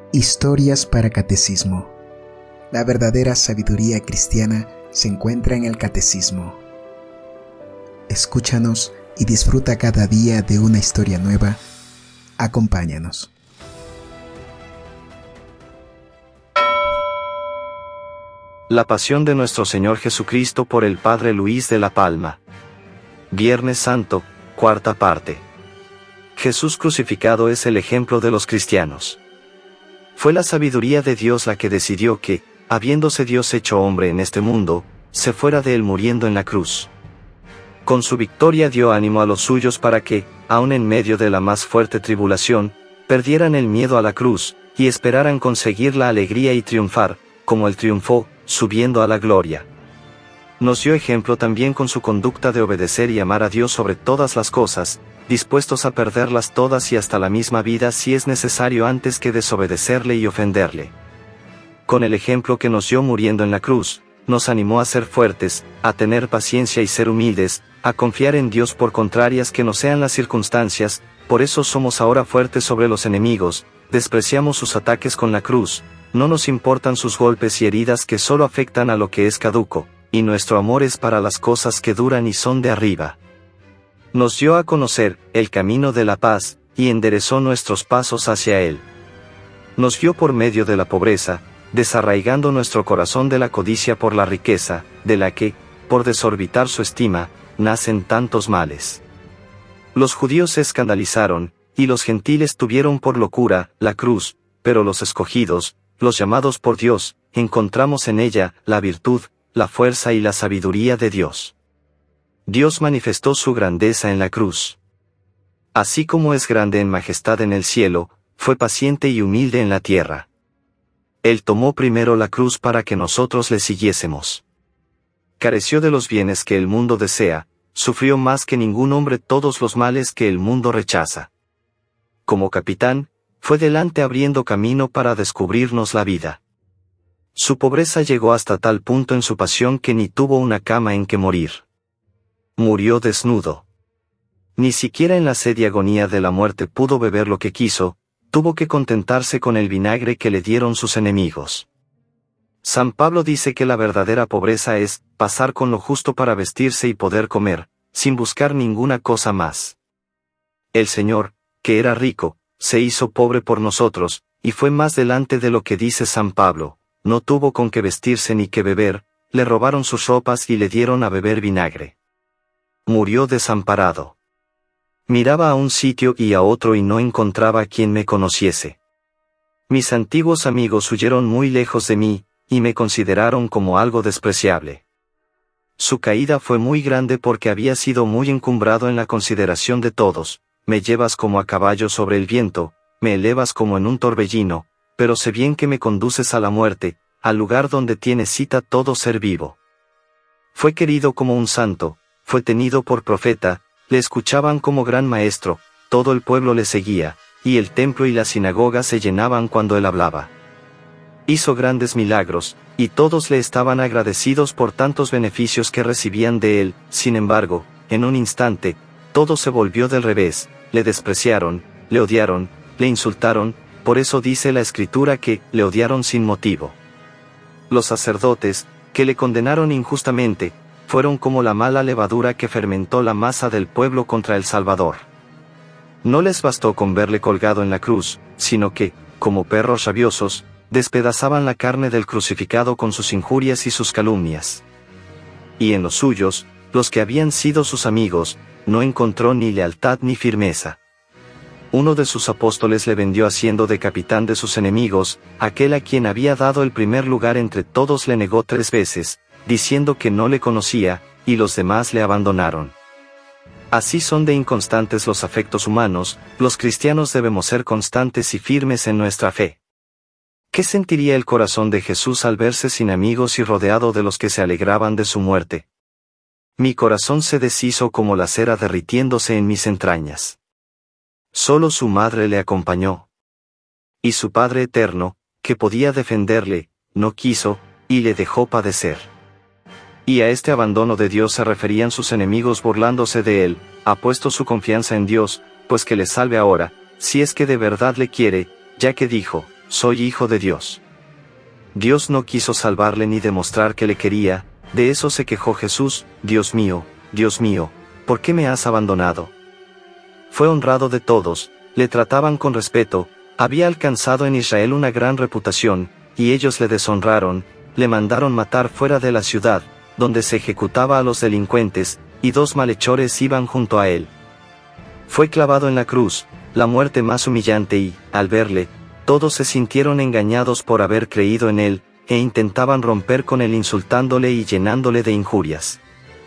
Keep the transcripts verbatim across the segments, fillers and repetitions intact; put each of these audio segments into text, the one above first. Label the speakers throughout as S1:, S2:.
S1: Historias para Catecismo. La verdadera sabiduría cristiana se encuentra en el Catecismo. Escúchanos y disfruta cada día de una historia nueva. Acompáñanos.
S2: La pasión de nuestro Señor Jesucristo por el Padre Luis de la Palma. Viernes Santo, cuarta parte. Jesús crucificado es el ejemplo de los cristianos. Fue la sabiduría de Dios la que decidió que, habiéndose Dios hecho hombre en este mundo, se fuera de él muriendo en la cruz. Con su victoria dio ánimo a los suyos para que, aun en medio de la más fuerte tribulación, perdieran el miedo a la cruz, y esperaran conseguir la alegría y triunfar, como él triunfó, subiendo a la gloria. Nos dio ejemplo también con su conducta de obedecer y amar a Dios sobre todas las cosas, dispuestos a perderlas todas y hasta la misma vida si es necesario antes que desobedecerle y ofenderle. Con el ejemplo que nos dio muriendo en la cruz, nos animó a ser fuertes, a tener paciencia y ser humildes, a confiar en Dios por contrarias que nos sean las circunstancias. Por eso somos ahora fuertes sobre los enemigos, despreciamos sus ataques con la cruz, no nos importan sus golpes y heridas que solo afectan a lo que es caduco, y nuestro amor es para las cosas que duran y son de arriba. Nos dio a conocer el camino de la paz, y enderezó nuestros pasos hacia él. Nos guió por medio de la pobreza, desarraigando nuestro corazón de la codicia por la riqueza, de la que, por desorbitar su estima, nacen tantos males. Los judíos se escandalizaron, y los gentiles tuvieron por locura la cruz, pero los escogidos, los llamados por Dios, encontramos en ella la virtud, la fuerza y la sabiduría de Dios. Dios manifestó su grandeza en la cruz. Así como es grande en majestad en el cielo, fue paciente y humilde en la tierra. Él tomó primero la cruz para que nosotros le siguiésemos. Careció de los bienes que el mundo desea, sufrió más que ningún hombre todos los males que el mundo rechaza. Como capitán, fue delante abriendo camino para descubrirnos la vida. Su pobreza llegó hasta tal punto en su pasión que ni tuvo una cama en que morir. Murió desnudo. Ni siquiera en la sed y agonía de la muerte pudo beber lo que quiso, tuvo que contentarse con el vinagre que le dieron sus enemigos. San Pablo dice que la verdadera pobreza es pasar con lo justo para vestirse y poder comer, sin buscar ninguna cosa más. El Señor, que era rico, se hizo pobre por nosotros, y fue más delante de lo que dice San Pablo, no tuvo con qué vestirse ni qué beber, le robaron sus ropas y le dieron a beber vinagre. Murió desamparado. Miraba a un sitio y a otro y no encontraba quien me conociese. Mis antiguos amigos huyeron muy lejos de mí, y me consideraron como algo despreciable. Su caída fue muy grande porque había sido muy encumbrado en la consideración de todos. Me llevas como a caballo sobre el viento, me elevas como en un torbellino, pero sé bien que me conduces a la muerte, al lugar donde tiene cita todo ser vivo. Fue querido como un santo, fue tenido por profeta, le escuchaban como gran maestro, todo el pueblo le seguía, y el templo y la sinagoga se llenaban cuando él hablaba. Hizo grandes milagros, y todos le estaban agradecidos por tantos beneficios que recibían de él. Sin embargo, en un instante, todo se volvió del revés, le despreciaron, le odiaron, le insultaron, por eso dice la Escritura que le odiaron sin motivo. Los sacerdotes, que le condenaron injustamente, fueron como la mala levadura que fermentó la masa del pueblo contra el Salvador. No les bastó con verle colgado en la cruz, sino que, como perros rabiosos, despedazaban la carne del crucificado con sus injurias y sus calumnias. Y en los suyos, los que habían sido sus amigos, no encontró ni lealtad ni firmeza. Uno de sus apóstoles le vendió haciendo de capitán de sus enemigos, aquel a quien había dado el primer lugar entre todos le negó tres veces, diciendo que no le conocía, y los demás le abandonaron. Así son de inconstantes los afectos humanos, los cristianos debemos ser constantes y firmes en nuestra fe. ¿Qué sentiría el corazón de Jesús al verse sin amigos y rodeado de los que se alegraban de su muerte? Mi corazón se deshizo como la cera derritiéndose en mis entrañas. Solo su madre le acompañó. Y su Padre eterno, que podía defenderle, no quiso, y le dejó padecer. Y a este abandono de Dios se referían sus enemigos burlándose de él. Ha puesto su confianza en Dios, pues que le salve ahora, si es que de verdad le quiere, ya que dijo, soy hijo de Dios. Dios no quiso salvarle ni demostrar que le quería, de eso se quejó Jesús, Dios mío, Dios mío, ¿por qué me has abandonado? Fue honrado de todos, le trataban con respeto, había alcanzado en Israel una gran reputación, y ellos le deshonraron, le mandaron matar fuera de la ciudad, donde se ejecutaba a los delincuentes, y dos malhechores iban junto a él. Fue clavado en la cruz, la muerte más humillante y, al verle, todos se sintieron engañados por haber creído en él, e intentaban romper con él insultándole y llenándole de injurias.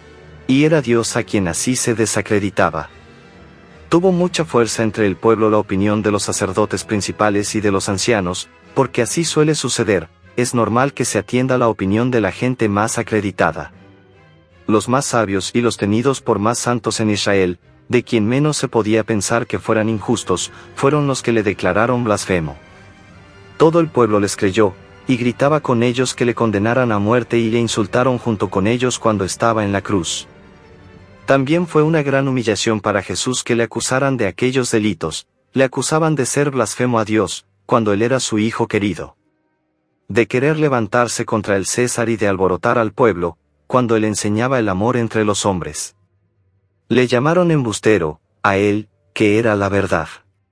S2: Y era Dios a quien así se desacreditaba. Tuvo mucha fuerza entre el pueblo la opinión de los sacerdotes principales y de los ancianos, porque así suele suceder, es normal que se atienda a la opinión de la gente más acreditada. Los más sabios y los tenidos por más santos en Israel, de quien menos se podía pensar que fueran injustos, fueron los que le declararon blasfemo. Todo el pueblo les creyó, y gritaba con ellos que le condenaran a muerte y le insultaron junto con ellos cuando estaba en la cruz. También fue una gran humillación para Jesús que le acusaran de aquellos delitos, le acusaban de ser blasfemo a Dios, cuando él era su hijo querido. De querer levantarse contra el César y de alborotar al pueblo, cuando él enseñaba el amor entre los hombres. Le llamaron embustero, a él, que era la verdad.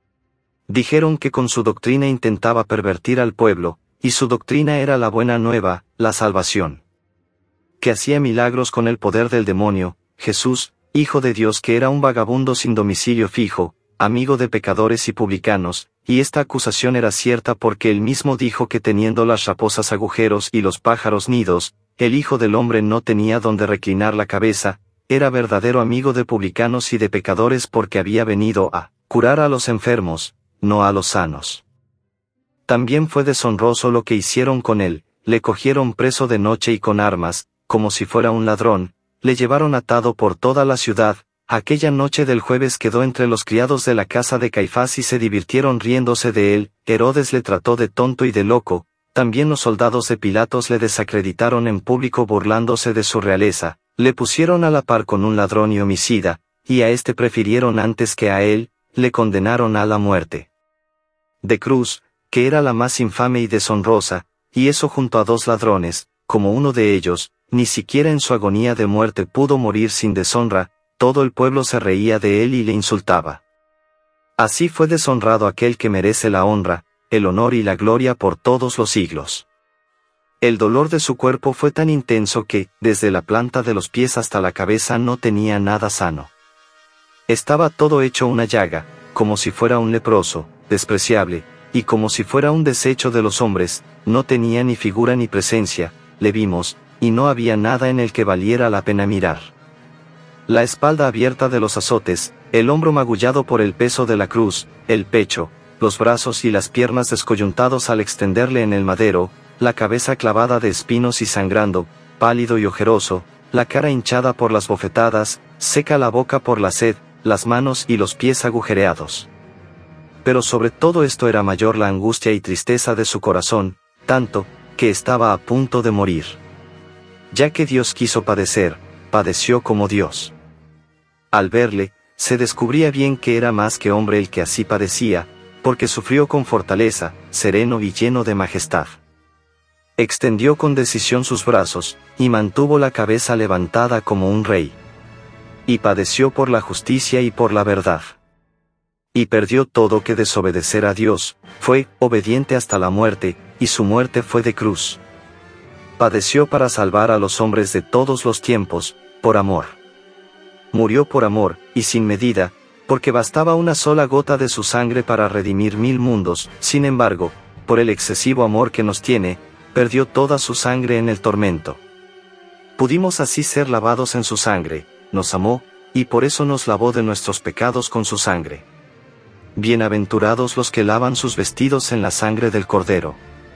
S2: Dijeron que con su doctrina intentaba pervertir al pueblo, y su doctrina era la buena nueva, la salvación. Que hacía milagros con el poder del demonio, Jesús, Hijo de Dios, que era un vagabundo sin domicilio fijo, amigo de pecadores y publicanos, y esta acusación era cierta porque él mismo dijo que teniendo las raposas agujeros y los pájaros nidos, el Hijo del Hombre no tenía donde reclinar la cabeza, era verdadero amigo de publicanos y de pecadores porque había venido a curar a los enfermos, no a los sanos. También fue deshonroso lo que hicieron con él, le cogieron preso de noche y con armas, como si fuera un ladrón, le llevaron atado por toda la ciudad. Aquella noche del jueves quedó entre los criados de la casa de Caifás y se divirtieron riéndose de él. Herodes le trató de tonto y de loco, también los soldados de Pilatos le desacreditaron en público burlándose de su realeza, le pusieron a la par con un ladrón y homicida, y a éste prefirieron antes que a él, le condenaron a la muerte de cruz, que era la más infame y deshonrosa, y eso junto a dos ladrones, como uno de ellos, ni siquiera en su agonía de muerte pudo morir sin deshonra. Todo el pueblo se reía de él y le insultaba. Así fue deshonrado aquel que merece la honra, el honor y la gloria por todos los siglos. El dolor de su cuerpo fue tan intenso que, desde la planta de los pies hasta la cabeza no tenía nada sano. Estaba todo hecho una llaga, como si fuera un leproso, despreciable, y como si fuera un desecho de los hombres, no tenía ni figura ni presencia, le vimos, y no había nada en el que valiera la pena mirar. La espalda abierta de los azotes, el hombro magullado por el peso de la cruz, el pecho, los brazos y las piernas descoyuntados al extenderle en el madero, la cabeza clavada de espinos y sangrando, pálido y ojeroso, la cara hinchada por las bofetadas, seca la boca por la sed, las manos y los pies agujereados. Pero sobre todo esto era mayor la angustia y tristeza de su corazón, tanto, que estaba a punto de morir. Ya que Dios quiso padecer, padeció como Dios. Al verle, se descubría bien que era más que hombre el que así padecía, porque sufrió con fortaleza, sereno y lleno de majestad. Extendió con decisión sus brazos, y mantuvo la cabeza levantada como un rey. Y padeció por la justicia y por la verdad. Y perdió todo que desobedecer a Dios, fue obediente hasta la muerte, y su muerte fue de cruz. Padeció para salvar a los hombres de todos los tiempos, por amor. Murió por amor, y sin medida, porque bastaba una sola gota de su sangre para redimir mil mundos. Sin embargo, por el excesivo amor que nos tiene, perdió toda su sangre en el tormento. Pudimos así ser lavados en su sangre, nos amó, y por eso nos lavó de nuestros pecados con su sangre. Bienaventurados los que lavan sus vestidos en la sangre del Cordero.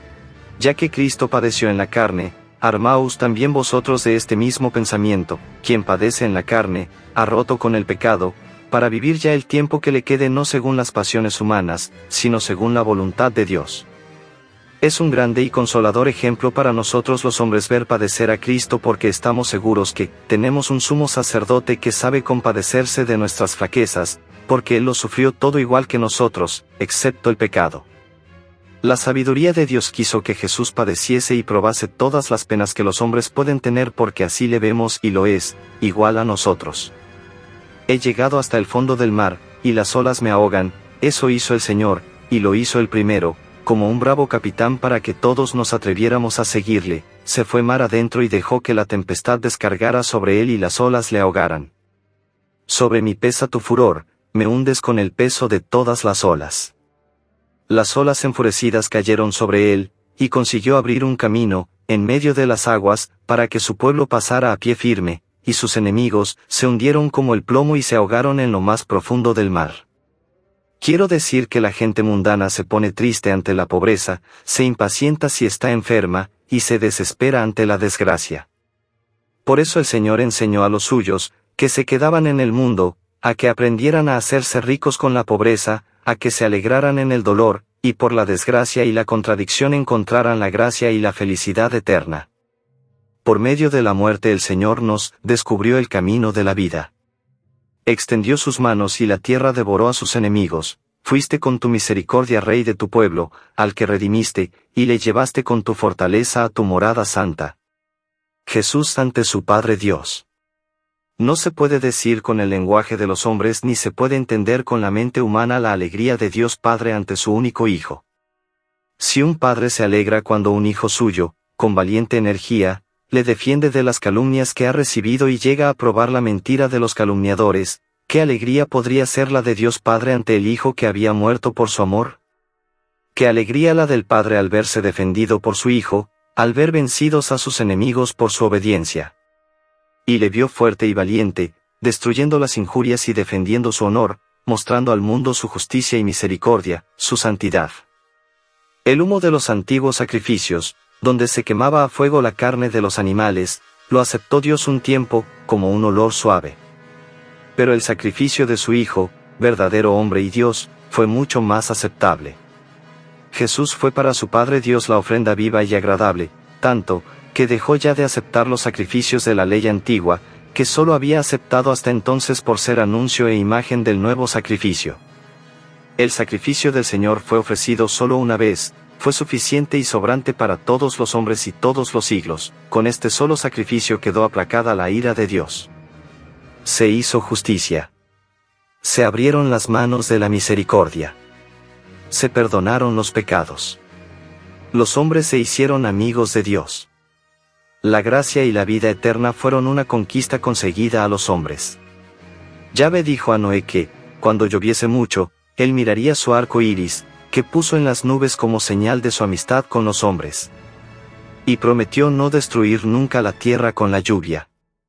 S2: Ya que Cristo padeció en la carne, armaos también vosotros de este mismo pensamiento. Quien padece en la carne, ha roto con el pecado, para vivir ya el tiempo que le quede no según las pasiones humanas, sino según la voluntad de Dios. Es un grande y consolador ejemplo para nosotros los hombres ver padecer a Cristo, porque estamos seguros que tenemos un sumo sacerdote que sabe compadecerse de nuestras flaquezas, porque Él lo sufrió todo igual que nosotros, excepto el pecado. La sabiduría de Dios quiso que Jesús padeciese y probase todas las penas que los hombres pueden tener porque así le vemos y lo es, igual a nosotros. He llegado hasta el fondo del mar, y las olas me ahogan, eso hizo el Señor, y lo hizo el primero, como un bravo capitán para que todos nos atreviéramos a seguirle, se fue mar adentro y dejó que la tempestad descargara sobre él y las olas le ahogaran. Sobre mí pesa tu furor, me hundes con el peso de todas las olas. Las olas enfurecidas cayeron sobre él, y consiguió abrir un camino, en medio de las aguas, para que su pueblo pasara a pie firme, y sus enemigos se hundieron como el plomo y se ahogaron en lo más profundo del mar. Quiero decir que la gente mundana se pone triste ante la pobreza, se impacienta si está enferma, y se desespera ante la desgracia. Por eso el Señor enseñó a los suyos, que se quedaban en el mundo, a que aprendieran a hacerse ricos con la pobreza, a que se alegraran en el dolor, y por la desgracia y la contradicción encontraran la gracia y la felicidad eterna. Por medio de la muerte el Señor nos descubrió el camino de la vida. Extendió sus manos y la tierra devoró a sus enemigos, fuiste con tu misericordia Rey de tu pueblo, al que redimiste, y le llevaste con tu fortaleza a tu morada santa. Jesús ante su Padre Dios. No se puede decir con el lenguaje de los hombres ni se puede entender con la mente humana la alegría de Dios Padre ante su único Hijo. Si un padre se alegra cuando un hijo suyo, con valiente energía, le defiende de las calumnias que ha recibido y llega a probar la mentira de los calumniadores, ¿qué alegría podría ser la de Dios Padre ante el Hijo que había muerto por su amor? ¿Qué alegría la del Padre al verse defendido por su Hijo, al ver vencidos a sus enemigos por su obediencia? Y le vio fuerte y valiente, destruyendo las injurias y defendiendo su honor, mostrando al mundo su justicia y misericordia, su santidad. El humo de los antiguos sacrificios, donde se quemaba a fuego la carne de los animales, lo aceptó Dios un tiempo, como un olor suave. Pero el sacrificio de su Hijo, verdadero hombre y Dios, fue mucho más aceptable. Jesús fue para su Padre Dios la ofrenda viva y agradable, tanto, que dejó ya de aceptar los sacrificios de la ley antigua, que sólo había aceptado hasta entonces por ser anuncio e imagen del nuevo sacrificio. El sacrificio del Señor fue ofrecido solo una vez, fue suficiente y sobrante para todos los hombres y todos los siglos, con este solo sacrificio quedó aplacada la ira de Dios. Se hizo justicia. Se abrieron las manos de la misericordia. Se perdonaron los pecados. Los hombres se hicieron amigos de Dios. La gracia y la vida eterna fueron una conquista conseguida a los hombres. Yahvé dijo a Noé que, cuando lloviese mucho, él miraría su arco iris, que puso en las nubes como señal de su amistad con los hombres. Y prometió no destruir nunca la tierra con la lluvia.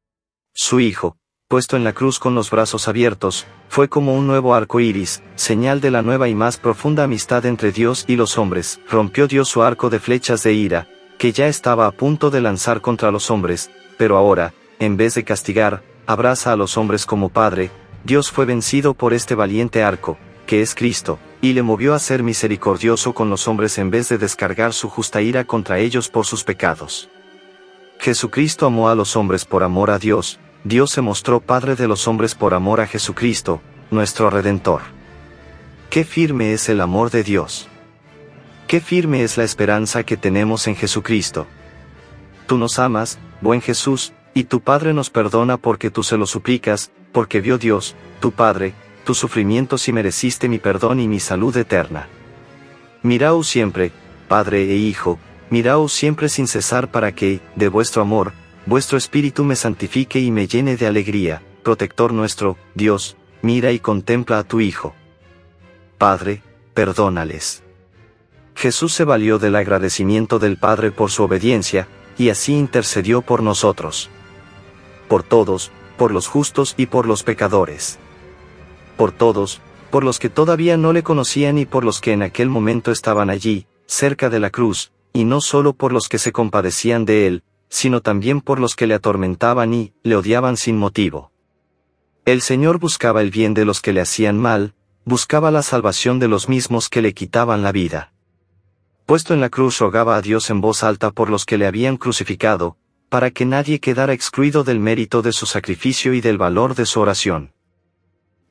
S2: Su Hijo, puesto en la cruz con los brazos abiertos, fue como un nuevo arco iris, señal de la nueva y más profunda amistad entre Dios y los hombres. Rompió Dios su arco de flechas de ira, que ya estaba a punto de lanzar contra los hombres, pero ahora, en vez de castigar, abraza a los hombres como Padre. Dios fue vencido por este valiente arco, que es Cristo, y le movió a ser misericordioso con los hombres en vez de descargar su justa ira contra ellos por sus pecados. Jesucristo amó a los hombres por amor a Dios, Dios se mostró Padre de los hombres por amor a Jesucristo, nuestro Redentor. ¡Qué firme es el amor de Dios! ¡Qué firme es la esperanza que tenemos en Jesucristo! Tú nos amas, buen Jesús, y tu Padre nos perdona porque tú se lo suplicas, porque vio Dios, tu Padre, tus sufrimientos y mereciste mi perdón y mi salud eterna. Miraos siempre, Padre e Hijo, miraos siempre sin cesar para que, de vuestro amor, vuestro espíritu me santifique y me llene de alegría, protector nuestro, Dios, mira y contempla a tu Hijo. Padre, perdónales. Jesús se valió del agradecimiento del Padre por su obediencia, y así intercedió por nosotros. Por todos, por los justos y por los pecadores. Por todos, por los que todavía no le conocían y por los que en aquel momento estaban allí, cerca de la cruz, y no solo por los que se compadecían de él, sino también por los que le atormentaban y le odiaban sin motivo. El Señor buscaba el bien de los que le hacían mal, buscaba la salvación de los mismos que le quitaban la vida. Puesto en la cruz rogaba a Dios en voz alta por los que le habían crucificado, para que nadie quedara excluido del mérito de su sacrificio y del valor de su oración.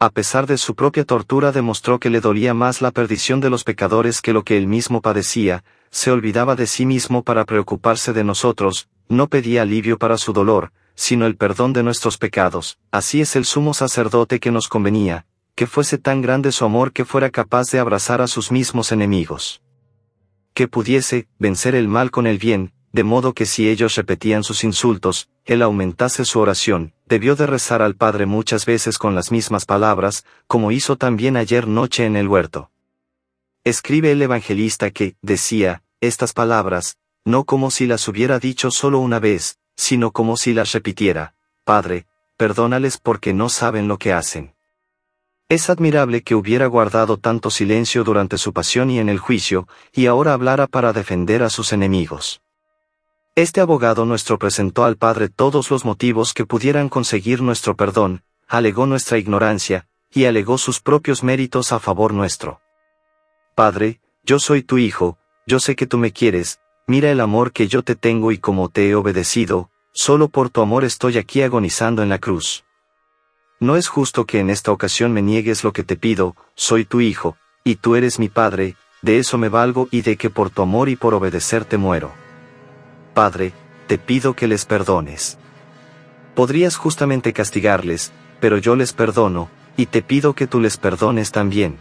S2: A pesar de su propia tortura demostró que le dolía más la perdición de los pecadores que lo que él mismo padecía, se olvidaba de sí mismo para preocuparse de nosotros, no pedía alivio para su dolor, sino el perdón de nuestros pecados. Así es el sumo sacerdote que nos convenía, que fuese tan grande su amor que fuera capaz de abrazar a sus mismos enemigos. Que pudiese vencer el mal con el bien, de modo que si ellos repetían sus insultos, él aumentase su oración. Debió de rezar al Padre muchas veces con las mismas palabras, como hizo también ayer noche en el huerto. Escribe el evangelista que, decía, estas palabras, no como si las hubiera dicho solo una vez, sino como si las repitiera: Padre, perdónales porque no saben lo que hacen. Es admirable que hubiera guardado tanto silencio durante su pasión y en el juicio, y ahora hablara para defender a sus enemigos. Este abogado nuestro presentó al Padre todos los motivos que pudieran conseguir nuestro perdón, alegó nuestra ignorancia, y alegó sus propios méritos a favor nuestro. Padre, yo soy tu Hijo, yo sé que tú me quieres, mira el amor que yo te tengo y como te he obedecido, solo por tu amor estoy aquí agonizando en la cruz. No es justo que en esta ocasión me niegues lo que te pido, soy tu Hijo, y tú eres mi Padre, de eso me valgo y de que por tu amor y por obedecerte muero. Padre, te pido que les perdones. Podrías justamente castigarles, pero yo les perdono, y te pido que tú les perdones también.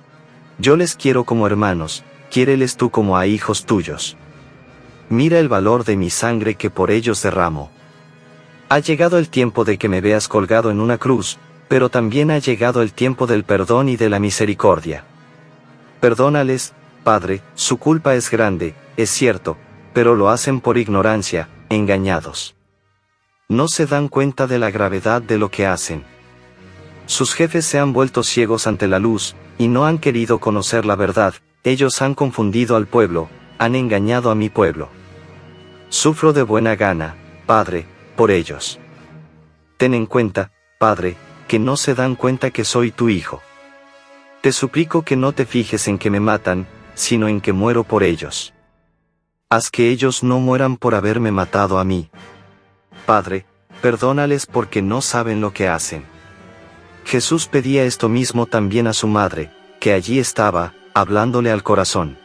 S2: Yo les quiero como hermanos, quiéreles tú como a hijos tuyos. Mira el valor de mi sangre que por ellos derramo. Ha llegado el tiempo de que me veas colgado en una cruz, pero también ha llegado el tiempo del perdón y de la misericordia. Perdónales, Padre, su culpa es grande, es cierto, pero lo hacen por ignorancia, engañados. No se dan cuenta de la gravedad de lo que hacen. Sus jefes se han vuelto ciegos ante la luz, y no han querido conocer la verdad, ellos han confundido al pueblo, han engañado a mi pueblo. Sufro de buena gana, Padre, por ellos. Ten en cuenta, Padre, que no se dan cuenta que soy tu Hijo. Te suplico que no te fijes en que me matan, sino en que muero por ellos. Haz que ellos no mueran por haberme matado a mí. Padre, perdónales porque no saben lo que hacen. Jesús pedía esto mismo también a su madre, que allí estaba, hablándole al corazón.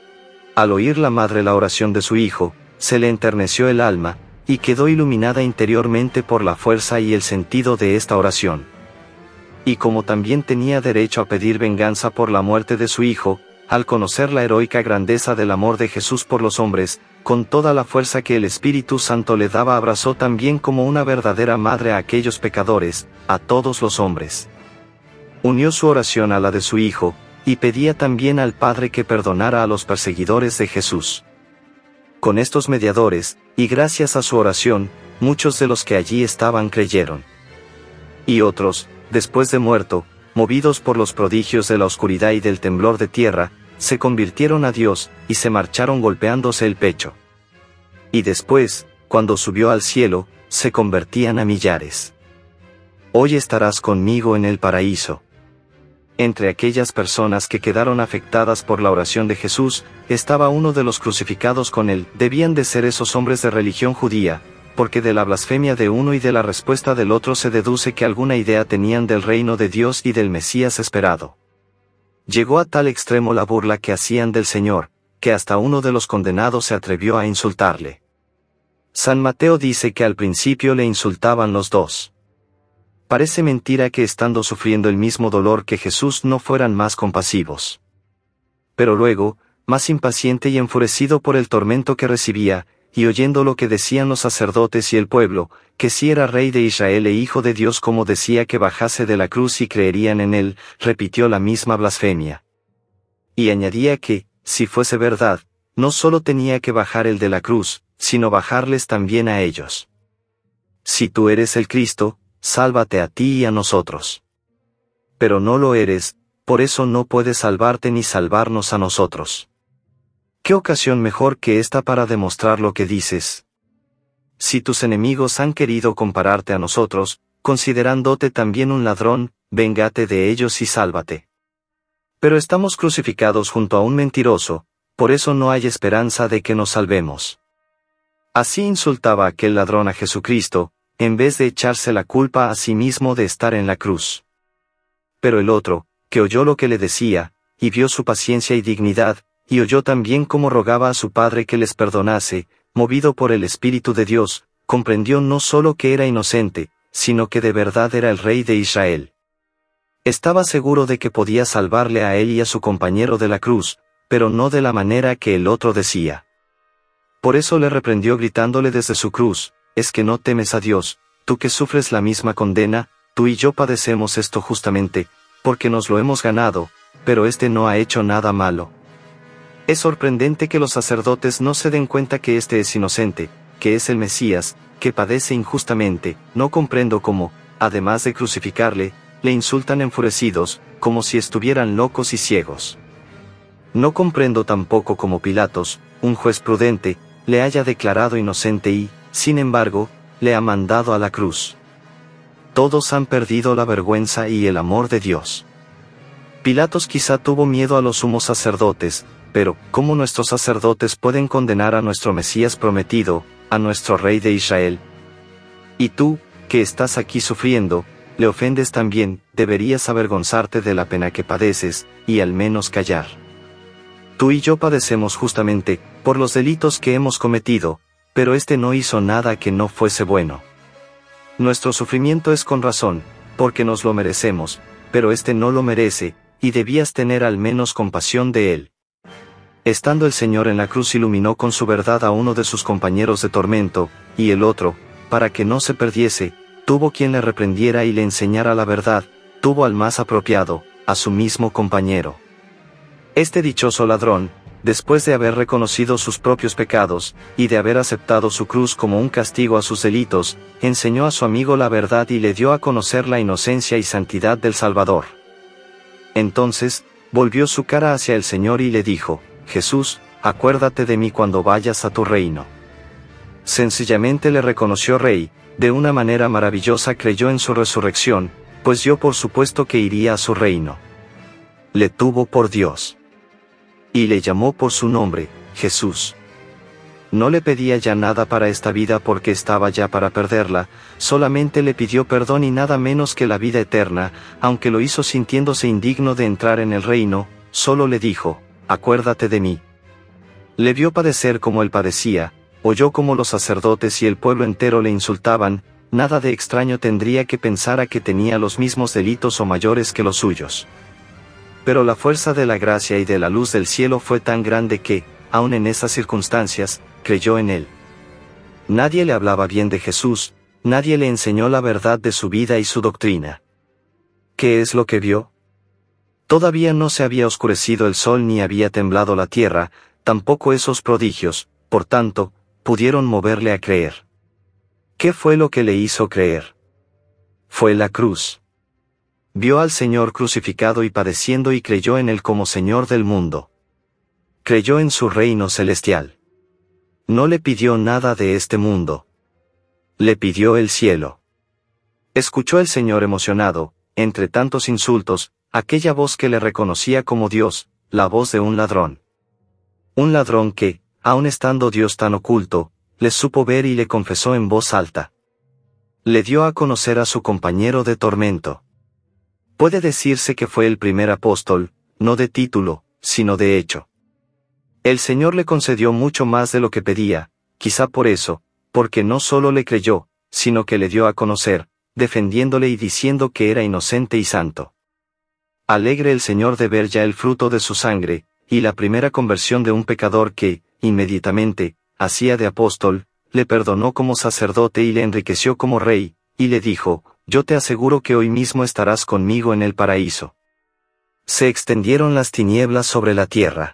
S2: Al oír la madre la oración de su hijo, se le enterneció el alma, y quedó iluminada interiormente por la fuerza y el sentido de esta oración. Y como también tenía derecho a pedir venganza por la muerte de su hijo, al conocer la heroica grandeza del amor de Jesús por los hombres, con toda la fuerza que el Espíritu Santo le daba abrazó también como una verdadera madre a aquellos pecadores, a todos los hombres. Unió su oración a la de su Hijo, y pedía también al Padre que perdonara a los perseguidores de Jesús. Con estos mediadores, y gracias a su oración, muchos de los que allí estaban creyeron. Y otros, después de muerto, movidos por los prodigios de la oscuridad y del temblor de tierra, se convirtieron a Dios, y se marcharon golpeándose el pecho. Y después, cuando subió al cielo, se convertían a millares. Hoy estarás conmigo en el paraíso. Entre aquellas personas que quedaron afectadas por la oración de Jesús, estaba uno de los crucificados con él. Debían de ser esos hombres de religión judía, porque de la blasfemia de uno y de la respuesta del otro se deduce que alguna idea tenían del reino de Dios y del Mesías esperado. Llegó a tal extremo la burla que hacían del Señor, que hasta uno de los condenados se atrevió a insultarle. San Mateo dice que al principio le insultaban los dos. Parece mentira que estando sufriendo el mismo dolor que Jesús no fueran más compasivos. Pero luego, más impaciente y enfurecido por el tormento que recibía, y oyendo lo que decían los sacerdotes y el pueblo, que si era rey de Israel e hijo de Dios como decía que bajase de la cruz y creerían en él, repitió la misma blasfemia. Y añadía que, si fuese verdad, no solo tenía que bajar el de la cruz, sino bajarles también a ellos. Si tú eres el Cristo, sálvate a ti y a nosotros. Pero no lo eres, por eso no puedes salvarte ni salvarnos a nosotros. ¿Qué ocasión mejor que esta para demostrar lo que dices? Si tus enemigos han querido compararte a nosotros, considerándote también un ladrón, véngate de ellos y sálvate. Pero estamos crucificados junto a un mentiroso, por eso no hay esperanza de que nos salvemos. Así insultaba aquel ladrón a Jesucristo, en vez de echarse la culpa a sí mismo de estar en la cruz. pero el otro, que oyó lo que le decía, y vio su paciencia y dignidad, y oyó también cómo rogaba a su padre que les perdonase, movido por el Espíritu de Dios, comprendió no solo que era inocente, sino que de verdad era el rey de Israel. Estaba seguro de que podía salvarle a él y a su compañero de la cruz, pero no de la manera que el otro decía. Por eso le reprendió gritándole desde su cruz: ¿Es que no temes a Dios, tú que sufres la misma condena? Tú y yo padecemos esto justamente, porque nos lo hemos ganado, pero éste no ha hecho nada malo. Es sorprendente que los sacerdotes no se den cuenta que éste es inocente, que es el Mesías, que padece injustamente. No comprendo cómo, además de crucificarle, le insultan enfurecidos, como si estuvieran locos y ciegos. No comprendo tampoco cómo Pilatos, un juez prudente, le haya declarado inocente y, sin embargo, le ha mandado a la cruz. Todos han perdido la vergüenza y el amor de Dios. Pilatos quizá tuvo miedo a los sumos sacerdotes, pero, ¿cómo nuestros sacerdotes pueden condenar a nuestro Mesías prometido, a nuestro Rey de Israel? Y tú, que estás aquí sufriendo, le ofendes también, deberías avergonzarte de la pena que padeces, y al menos callar. Tú y yo padecemos justamente, por los delitos que hemos cometido, pero este no hizo nada que no fuese bueno. Nuestro sufrimiento es con razón, porque nos lo merecemos, pero este no lo merece, y debías tener al menos compasión de él. Estando el Señor en la cruz iluminó con su verdad a uno de sus compañeros de tormento, y el otro, para que no se perdiese, tuvo quien le reprendiera y le enseñara la verdad, tuvo al más apropiado, a su mismo compañero. Este dichoso ladrón, después de haber reconocido sus propios pecados, y de haber aceptado su cruz como un castigo a sus delitos, enseñó a su amigo la verdad y le dio a conocer la inocencia y santidad del Salvador. Entonces, volvió su cara hacia el Señor y le dijo: Jesús, acuérdate de mí cuando vayas a tu reino. Sencillamente le reconoció rey, de una manera maravillosa creyó en su resurrección, pues dio por supuesto que iría a su reino. Le tuvo por Dios. Y le llamó por su nombre, Jesús. No le pedía ya nada para esta vida porque estaba ya para perderla, solamente le pidió perdón y nada menos que la vida eterna, aunque lo hizo sintiéndose indigno de entrar en el reino, solo le dijo: acuérdate de mí. Le vio padecer como él padecía, oyó cómo los sacerdotes y el pueblo entero le insultaban, nada de extraño tendría que pensara que tenía los mismos delitos o mayores que los suyos. Pero la fuerza de la gracia y de la luz del cielo fue tan grande que, aun en esas circunstancias, creyó en él. Nadie le hablaba bien de Jesús, nadie le enseñó la verdad de su vida y su doctrina. ¿Qué es lo que vio? Todavía no se había oscurecido el sol ni había temblado la tierra, tampoco esos prodigios, por tanto, pudieron moverle a creer. ¿Qué fue lo que le hizo creer? Fue la cruz. Vio al Señor crucificado y padeciendo y creyó en él como Señor del mundo. Creyó en su reino celestial. No le pidió nada de este mundo. Le pidió el cielo. Escuchó el Señor emocionado, entre tantos insultos, aquella voz que le reconocía como Dios, la voz de un ladrón. Un ladrón que, aun estando Dios tan oculto, le supo ver y le confesó en voz alta. Le dio a conocer a su compañero de tormento. Puede decirse que fue el primer apóstol, no de título, sino de hecho. El Señor le concedió mucho más de lo que pedía, quizá por eso, porque no solo le creyó, sino que le dio a conocer, defendiéndole y diciendo que era inocente y santo. Alegre el Señor de ver ya el fruto de su sangre, y la primera conversión de un pecador que, inmediatamente, hacía de apóstol, le perdonó como sacerdote y le enriqueció como rey, y le dijo: yo te aseguro que hoy mismo estarás conmigo en el paraíso. Se extendieron las tinieblas sobre la tierra.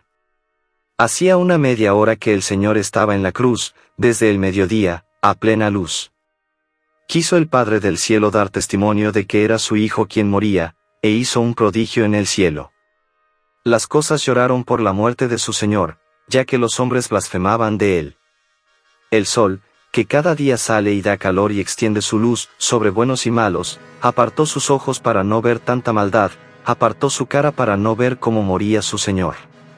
S2: Hacía una media hora que el Señor estaba en la cruz, desde el mediodía, a plena luz. Quiso el Padre del cielo dar testimonio de que era su Hijo quien moría, e hizo un prodigio en el cielo. Las cosas lloraron por la muerte de su Señor, ya que los hombres blasfemaban de él. El sol, que cada día sale y da calor y extiende su luz sobre buenos y malos, apartó sus ojos para no ver tanta maldad, apartó su cara para no ver cómo moría su Señor.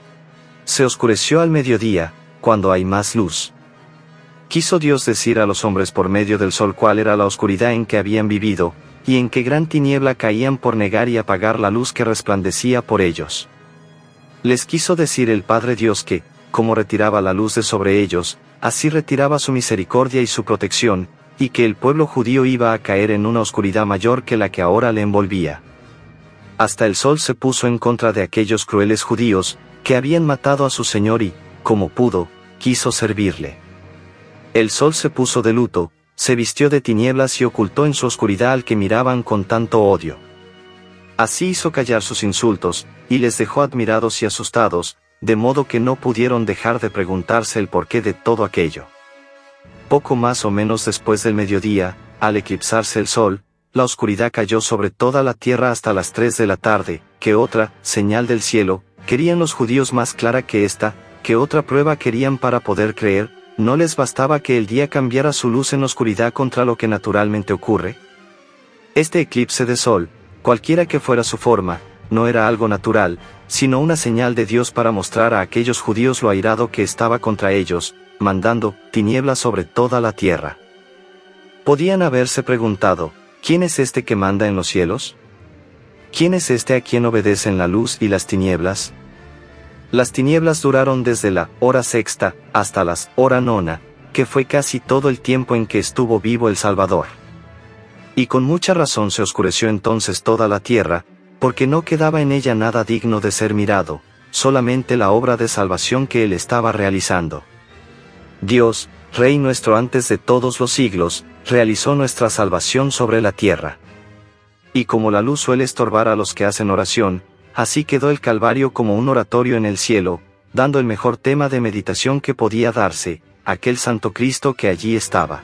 S2: Se oscureció al mediodía, cuando hay más luz. Quiso Dios decir a los hombres por medio del sol cuál era la oscuridad en que habían vivido, y en qué gran tiniebla caían por negar y apagar la luz que resplandecía por ellos. Les quiso decir el Padre Dios que, como retiraba la luz de sobre ellos, así retiraba su misericordia y su protección, y que el pueblo judío iba a caer en una oscuridad mayor que la que ahora le envolvía. Hasta el sol se puso en contra de aquellos crueles judíos, que habían matado a su Señor y, como pudo, quiso servirle. El sol se puso de luto, se vistió de tinieblas y ocultó en su oscuridad al que miraban con tanto odio. Así hizo callar sus insultos, y les dejó admirados y asustados, de modo que no pudieron dejar de preguntarse el porqué de todo aquello. Poco más o menos después del mediodía, al eclipsarse el sol, la oscuridad cayó sobre toda la tierra hasta las tres de la tarde, que otra señal del cielo querían los judíos más clara que esta, que otra prueba querían para poder creer. ¿No les bastaba que el día cambiara su luz en oscuridad contra lo que naturalmente ocurre? Este eclipse de sol, cualquiera que fuera su forma, no era algo natural, sino una señal de Dios para mostrar a aquellos judíos lo airado que estaba contra ellos, mandando tinieblas sobre toda la tierra. Podían haberse preguntado, ¿quién es este que manda en los cielos? ¿Quién es este a quien obedecen la luz y las tinieblas? Las tinieblas duraron desde la hora sexta hasta las hora nona, que fue casi todo el tiempo en que estuvo vivo el Salvador. Y con mucha razón se oscureció entonces toda la tierra, porque no quedaba en ella nada digno de ser mirado, solamente la obra de salvación que él estaba realizando. Dios, Rey nuestro antes de todos los siglos, realizó nuestra salvación sobre la tierra. Y como la luz suele estorbar a los que hacen oración, así quedó el Calvario como un oratorio en el cielo, dando el mejor tema de meditación que podía darse, aquel Santo Cristo que allí estaba.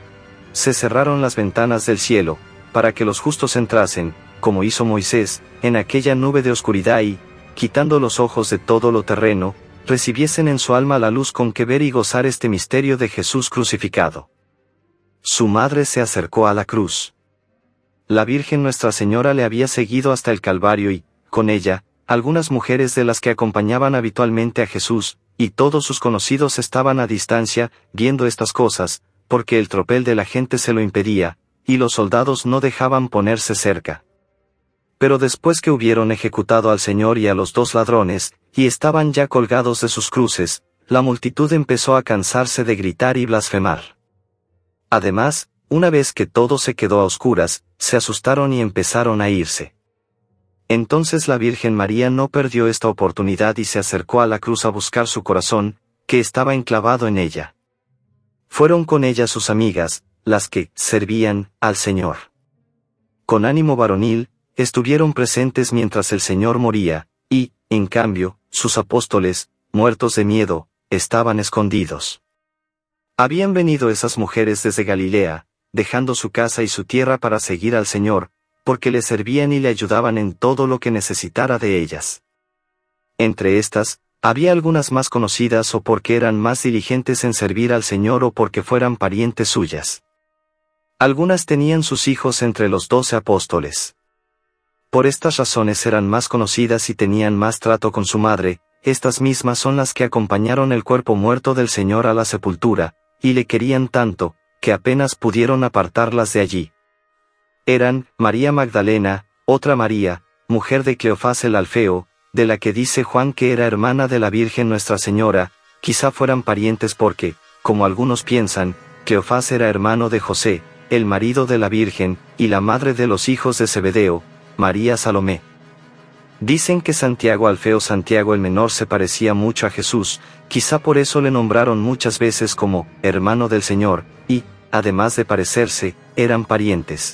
S2: Se cerraron las ventanas del cielo, para que los justos entrasen, como hizo Moisés, en aquella nube de oscuridad y, quitando los ojos de todo lo terreno, recibiesen en su alma la luz con que ver y gozar este misterio de Jesús crucificado. Su madre se acercó a la cruz. La Virgen Nuestra Señora le había seguido hasta el Calvario y, con ella, algunas mujeres de las que acompañaban habitualmente a Jesús, y todos sus conocidos estaban a distancia, viendo estas cosas, porque el tropel de la gente se lo impedía, y los soldados no dejaban ponerse cerca. Pero después que hubieron ejecutado al Señor y a los dos ladrones, y estaban ya colgados de sus cruces, la multitud empezó a cansarse de gritar y blasfemar. Además, una vez que todo se quedó a oscuras, se asustaron y empezaron a irse. Entonces la Virgen María no perdió esta oportunidad y se acercó a la cruz a buscar su corazón, que estaba enclavado en ella. Fueron con ella sus amigas, las que servían al Señor. Con ánimo varonil, estuvieron presentes mientras el Señor moría, y, en cambio, sus apóstoles, muertos de miedo, estaban escondidos. Habían venido esas mujeres desde Galilea, dejando su casa y su tierra para seguir al Señor, porque le servían y le ayudaban en todo lo que necesitara de ellas. Entre estas, había algunas más conocidas o porque eran más diligentes en servir al Señor o porque fueran parientes suyas. Algunas tenían sus hijos entre los doce apóstoles. Por estas razones eran más conocidas y tenían más trato con su madre. Estas mismas son las que acompañaron el cuerpo muerto del Señor a la sepultura, y le querían tanto, que apenas pudieron apartarlas de allí. Eran, María Magdalena, otra María, mujer de Cleofás el Alfeo, de la que dice Juan que era hermana de la Virgen Nuestra Señora, quizá fueran parientes porque, como algunos piensan, Cleofás era hermano de José, el marido de la Virgen, y la madre de los hijos de Zebedeo, María Salomé. Dicen que Santiago Alfeo Santiago el menor se parecía mucho a Jesús, quizá por eso le nombraron muchas veces como hermano del Señor, y, además de parecerse, eran parientes.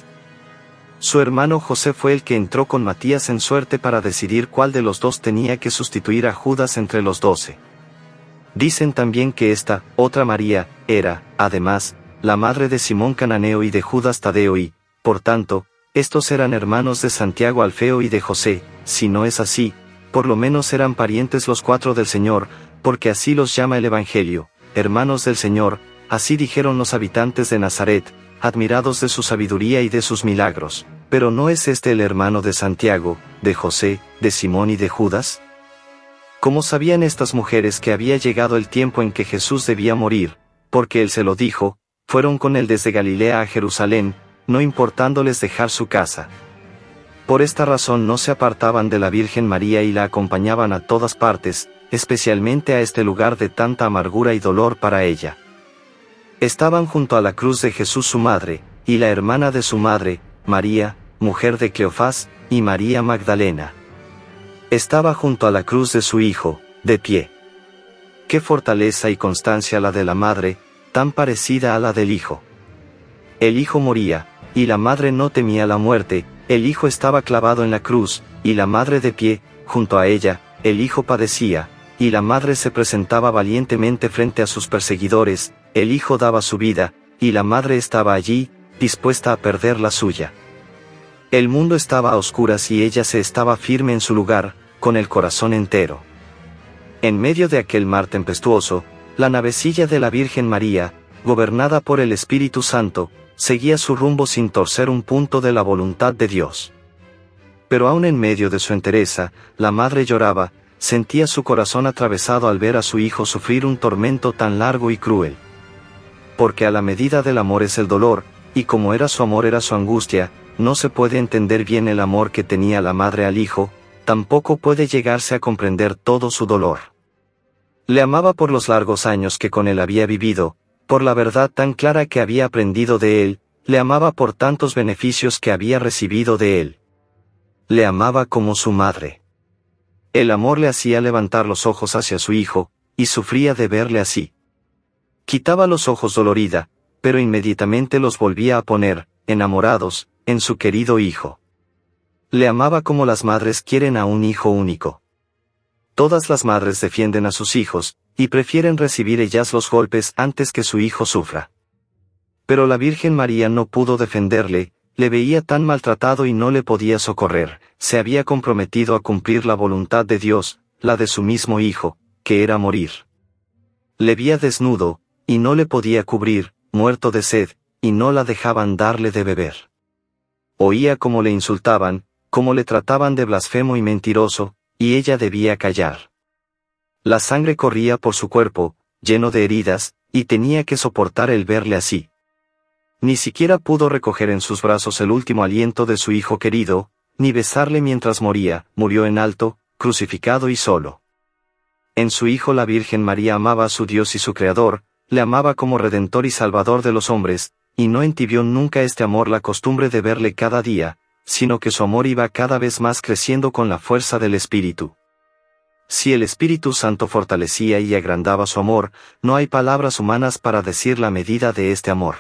S2: Su hermano José fue el que entró con Matías en suerte para decidir cuál de los dos tenía que sustituir a Judas entre los doce. Dicen también que esta, otra María, era, además, la madre de Simón Cananeo y de Judas Tadeo y, por tanto, estos eran hermanos de Santiago Alfeo y de José. Si no es así, por lo menos eran parientes los cuatro del Señor, porque así los llama el Evangelio, hermanos del Señor, así dijeron los habitantes de Nazaret, admirados de su sabiduría y de sus milagros. ¿Pero no es este el hermano de Santiago, de José, de Simón y de Judas? ¿Cómo sabían estas mujeres que había llegado el tiempo en que Jesús debía morir? Porque él se lo dijo, fueron con él desde Galilea a Jerusalén, no importándoles dejar su casa. Por esta razón no se apartaban de la Virgen María y la acompañaban a todas partes, especialmente a este lugar de tanta amargura y dolor para ella. Estaban junto a la cruz de Jesús su madre, y la hermana de su madre, María, mujer de Cleofás, y María Magdalena. Estaba junto a la cruz de su hijo, de pie. Qué fortaleza y constancia la de la madre, tan parecida a la del hijo. El hijo moría, y la madre no temía la muerte, el hijo estaba clavado en la cruz, y la madre de pie, junto a ella, el hijo padecía, y la madre se presentaba valientemente frente a sus perseguidores, el hijo daba su vida, y la madre estaba allí, dispuesta a perder la suya. El mundo estaba a oscuras y ella se estaba firme en su lugar, con el corazón entero. En medio de aquel mar tempestuoso, la navecilla de la Virgen María, gobernada por el Espíritu Santo, seguía su rumbo sin torcer un punto de la voluntad de Dios. Pero aún en medio de su entereza, la madre lloraba, sentía su corazón atravesado al ver a su hijo sufrir un tormento tan largo y cruel. Porque a la medida del amor es el dolor, y como era su amor era su angustia, no se puede entender bien el amor que tenía la madre al hijo, tampoco puede llegarse a comprender todo su dolor. Le amaba por los largos años que con él había vivido, por la verdad tan clara que había aprendido de él, le amaba por tantos beneficios que había recibido de él. Le amaba como su madre. El amor le hacía levantar los ojos hacia su hijo, y sufría de verle así. Quitaba los ojos dolorida, pero inmediatamente los volvía a poner, enamorados, en su querido hijo. Le amaba como las madres quieren a un hijo único. Todas las madres defienden a sus hijos, y prefieren recibir ellas los golpes antes que su hijo sufra. Pero la Virgen María no pudo defenderle, le veía tan maltratado y no le podía socorrer, se había comprometido a cumplir la voluntad de Dios, la de su mismo hijo, que era morir. Le veía desnudo, y no le podía cubrir, muerto de sed, y no la dejaban darle de beber. Oía cómo le insultaban, cómo le trataban de blasfemo y mentiroso, y ella debía callar. La sangre corría por su cuerpo, lleno de heridas, y tenía que soportar el verle así. Ni siquiera pudo recoger en sus brazos el último aliento de su hijo querido, ni besarle mientras moría, murió en alto, crucificado y solo. En su hijo la Virgen María amaba a su Dios y su Creador, le amaba como Redentor y Salvador de los hombres, y no entibió nunca este amor la costumbre de verle cada día, sino que su amor iba cada vez más creciendo con la fuerza del Espíritu. Si el Espíritu Santo fortalecía y agrandaba su amor, no hay palabras humanas para decir la medida de este amor.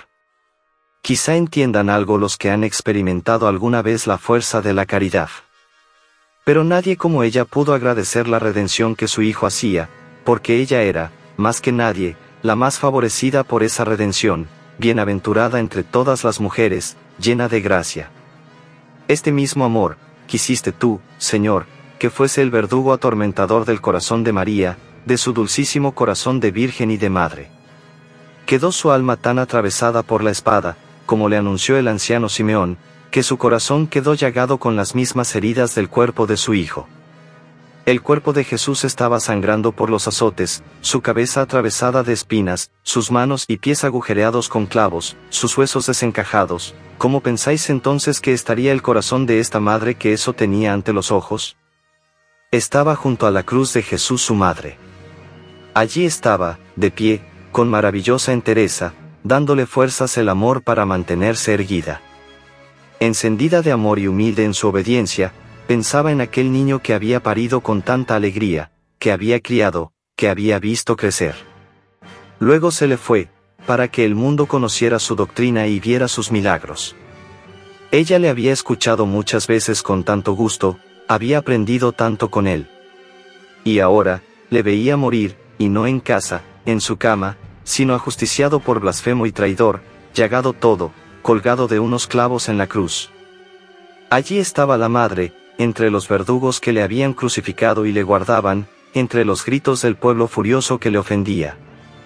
S2: Quizá entiendan algo los que han experimentado alguna vez la fuerza de la caridad. Pero nadie como ella pudo agradecer la redención que su hijo hacía, porque ella era, más que nadie, la más favorecida por esa redención, bienaventurada entre todas las mujeres, llena de gracia. Este mismo amor, quisiste tú, Señor, que fuese el verdugo atormentador del corazón de María, de su dulcísimo corazón de virgen y de madre. Quedó su alma tan atravesada por la espada, como le anunció el anciano Simeón, que su corazón quedó llagado con las mismas heridas del cuerpo de su hijo. El cuerpo de Jesús estaba sangrando por los azotes, su cabeza atravesada de espinas, sus manos y pies agujereados con clavos, sus huesos desencajados. ¿Cómo pensáis entonces que estaría el corazón de esta madre que eso tenía ante los ojos? Estaba junto a la cruz de Jesús su madre. Allí estaba, de pie, con maravillosa entereza, dándole fuerzas el amor para mantenerse erguida. Encendida de amor y humilde en su obediencia, pensaba en aquel niño que había parido con tanta alegría, que había criado, que había visto crecer. Luego se le fue, para que el mundo conociera su doctrina y viera sus milagros. Ella le había escuchado muchas veces con tanto gusto, había aprendido tanto con él. Y ahora, le veía morir, y no en casa, en su cama, sino ajusticiado por blasfemo y traidor, llagado todo, colgado de unos clavos en la cruz. Allí estaba la madre, entre los verdugos que le habían crucificado y le guardaban, entre los gritos del pueblo furioso que le ofendía.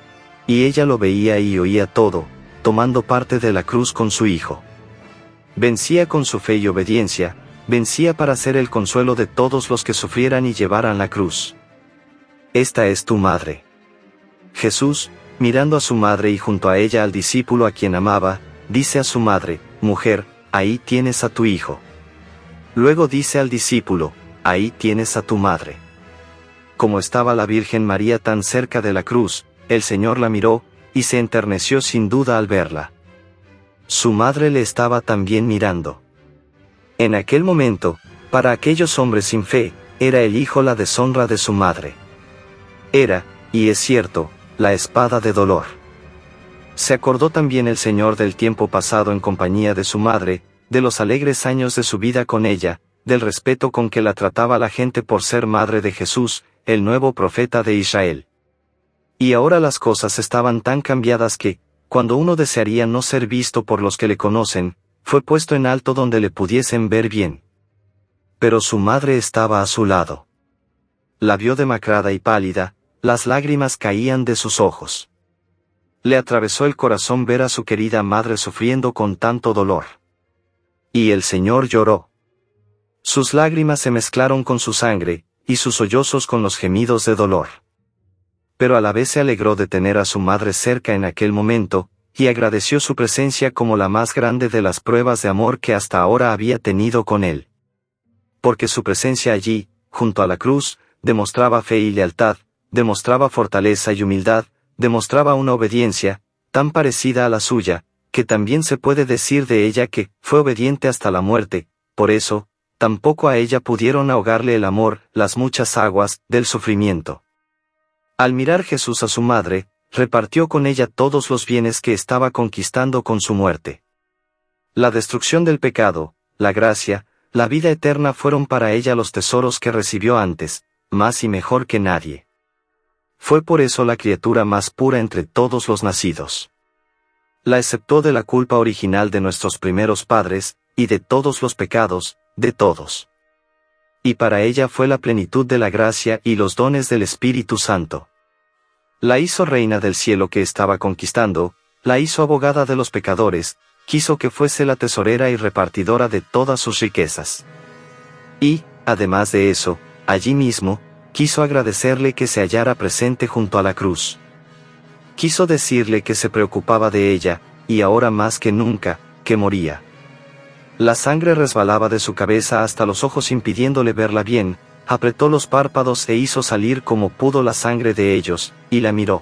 S2: Y ella lo veía y oía todo, tomando parte de la cruz con su hijo. Vencía con su fe y obediencia, vencía para ser el consuelo de todos los que sufrieran y llevaran la cruz. Esta es tu madre. Jesús, mirando a su madre y junto a ella al discípulo a quien amaba, dice a su madre: mujer, ahí tienes a tu hijo. Luego dice al discípulo, ahí tienes a tu madre. Como estaba la Virgen María tan cerca de la cruz, el Señor la miró, y se enterneció sin duda al verla. Su madre le estaba también mirando. En aquel momento, para aquellos hombres sin fe, era el hijo la deshonra de su madre. Era, y es cierto, la espada de dolor. Se acordó también el Señor del tiempo pasado en compañía de su madre, de los alegres años de su vida con ella, del respeto con que la trataba la gente por ser madre de Jesús, el nuevo profeta de Israel. Y ahora las cosas estaban tan cambiadas que, cuando uno desearía no ser visto por los que le conocen, fue puesto en alto donde le pudiesen ver bien. Pero su madre estaba a su lado. La vio demacrada y pálida, las lágrimas caían de sus ojos. Le atravesó el corazón ver a su querida madre sufriendo con tanto dolor. Y el Señor lloró. Sus lágrimas se mezclaron con su sangre, y sus sollozos con los gemidos de dolor. Pero a la vez se alegró de tener a su madre cerca en aquel momento, y agradeció su presencia como la más grande de las pruebas de amor que hasta ahora había tenido con él. Porque su presencia allí, junto a la cruz, demostraba fe y lealtad, demostraba fortaleza y humildad, demostraba una obediencia, tan parecida a la suya, que también se puede decir de ella que fue obediente hasta la muerte. Por eso, tampoco a ella pudieron ahogarle el amor, las muchas aguas, del sufrimiento. Al mirar Jesús a su madre, repartió con ella todos los bienes que estaba conquistando con su muerte. La destrucción del pecado, la gracia, la vida eterna fueron para ella los tesoros que recibió antes, más y mejor que nadie. Fue por eso la criatura más pura entre todos los nacidos. La exceptó de la culpa original de nuestros primeros padres, y de todos los pecados, de todos. Y para ella fue la plenitud de la gracia y los dones del Espíritu Santo. La hizo reina del cielo que estaba conquistando, la hizo abogada de los pecadores, quiso que fuese la tesorera y repartidora de todas sus riquezas. Y, además de eso, allí mismo, quiso agradecerle que se hallara presente junto a la cruz. Quiso decirle que se preocupaba de ella, y ahora más que nunca, que moría. La sangre resbalaba de su cabeza hasta los ojos impidiéndole verla bien, apretó los párpados e hizo salir como pudo la sangre de ellos, y la miró.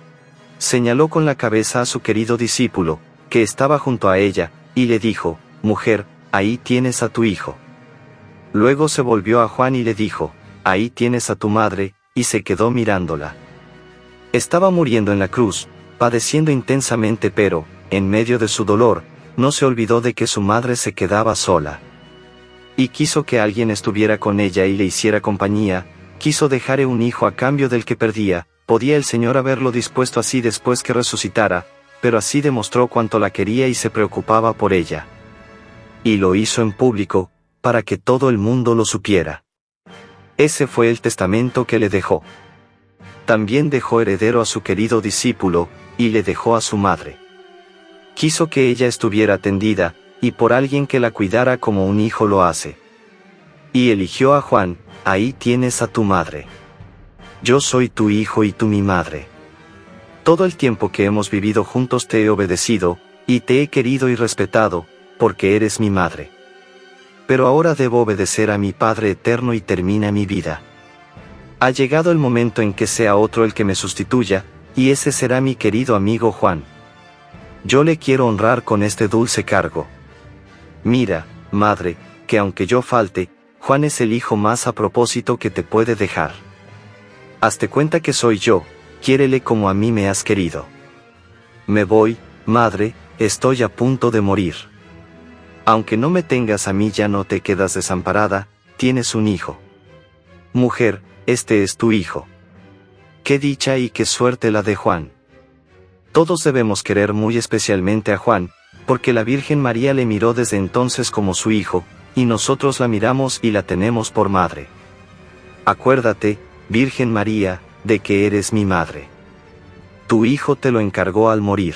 S2: Señaló con la cabeza a su querido discípulo, que estaba junto a ella, y le dijo, mujer, ahí tienes a tu hijo. Luego se volvió a Juan y le dijo, ahí tienes a tu madre, y se quedó mirándola. Estaba muriendo en la cruz, padeciendo intensamente pero, en medio de su dolor, no se olvidó de que su madre se quedaba sola. Y quiso que alguien estuviera con ella y le hiciera compañía, quiso dejarle un hijo a cambio del que perdía. Podía el Señor haberlo dispuesto así después que resucitara, pero así demostró cuánto la quería y se preocupaba por ella. Y lo hizo en público, para que todo el mundo lo supiera. Ese fue el testamento que le dejó. También dejó heredero a su querido discípulo, y le dejó a su madre. Quiso que ella estuviera atendida, y por alguien que la cuidara como un hijo lo hace. Y eligió a Juan, ahí tienes a tu madre. Yo soy tu hijo y tú mi madre. Todo el tiempo que hemos vivido juntos te he obedecido, y te he querido y respetado, porque eres mi madre. Pero ahora debo obedecer a mi Padre eterno y termina mi vida. Ha llegado el momento en que sea otro el que me sustituya, y ese será mi querido amigo Juan. Yo le quiero honrar con este dulce cargo. Mira, madre, que aunque yo falte, Juan es el hijo más a propósito que te puede dejar. Hazte cuenta que soy yo, quiérele como a mí me has querido. Me voy, madre, estoy a punto de morir. Aunque no me tengas a mí ya no te quedas desamparada, tienes un hijo. Mujer, este es tu hijo. Qué dicha y qué suerte la de Juan. Todos debemos querer muy especialmente a Juan, porque la Virgen María le miró desde entonces como su hijo, y nosotros la miramos y la tenemos por madre. Acuérdate, Virgen María, de que eres mi madre. Tu hijo te lo encargó al morir.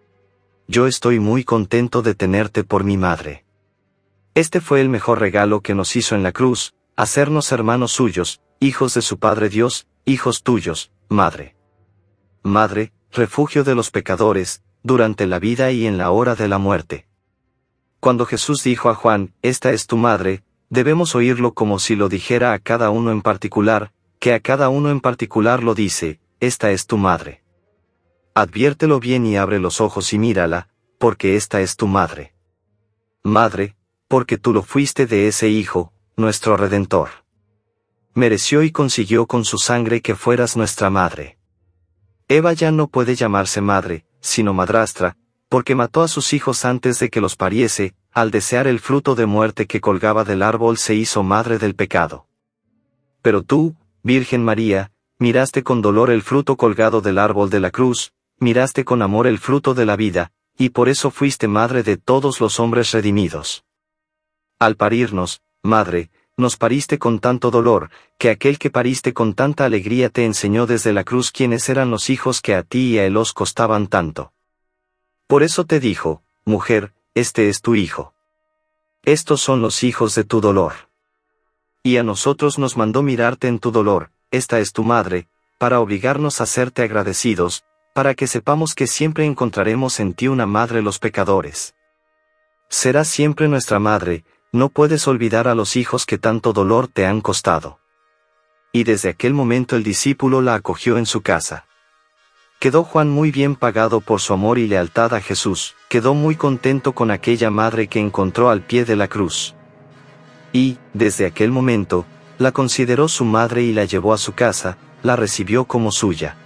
S2: Yo estoy muy contento de tenerte por mi madre. Este fue el mejor regalo que nos hizo en la cruz, hacernos hermanos suyos, hijos de su Padre Dios, hijos tuyos, madre. Madre, refugio de los pecadores, durante la vida y en la hora de la muerte. Cuando Jesús dijo a Juan, «Esta es tu madre», debemos oírlo como si lo dijera a cada uno en particular, que a cada uno en particular lo dice, «Esta es tu madre». Adviértelo bien y abre los ojos y mírala, porque esta es tu madre. Madre, porque tú lo fuiste de ese Hijo, nuestro Redentor. Mereció y consiguió con su sangre que fueras nuestra madre. Eva ya no puede llamarse madre, sino madrastra, porque mató a sus hijos antes de que los pariese, al desear el fruto de muerte que colgaba del árbol se hizo madre del pecado. Pero tú, Virgen María, miraste con dolor el fruto colgado del árbol de la cruz, miraste con amor el fruto de la vida, y por eso fuiste madre de todos los hombres redimidos. Al parirnos, madre, nos pariste con tanto dolor, que aquel que pariste con tanta alegría te enseñó desde la cruz quiénes eran los hijos que a ti y a él os costaban tanto. Por eso te dijo, mujer, este es tu hijo. Estos son los hijos de tu dolor. Y a nosotros nos mandó mirarte en tu dolor, esta es tu madre, para obligarnos a serte agradecidos, para que sepamos que siempre encontraremos en ti una madre los pecadores. Serás siempre nuestra madre, no puedes olvidar a los hijos que tanto dolor te han costado. Y desde aquel momento el discípulo la acogió en su casa. Quedó Juan muy bien pagado por su amor y lealtad a Jesús, quedó muy contento con aquella madre que encontró al pie de la cruz. Y, desde aquel momento, la consideró su madre y la llevó a su casa, la recibió como suya.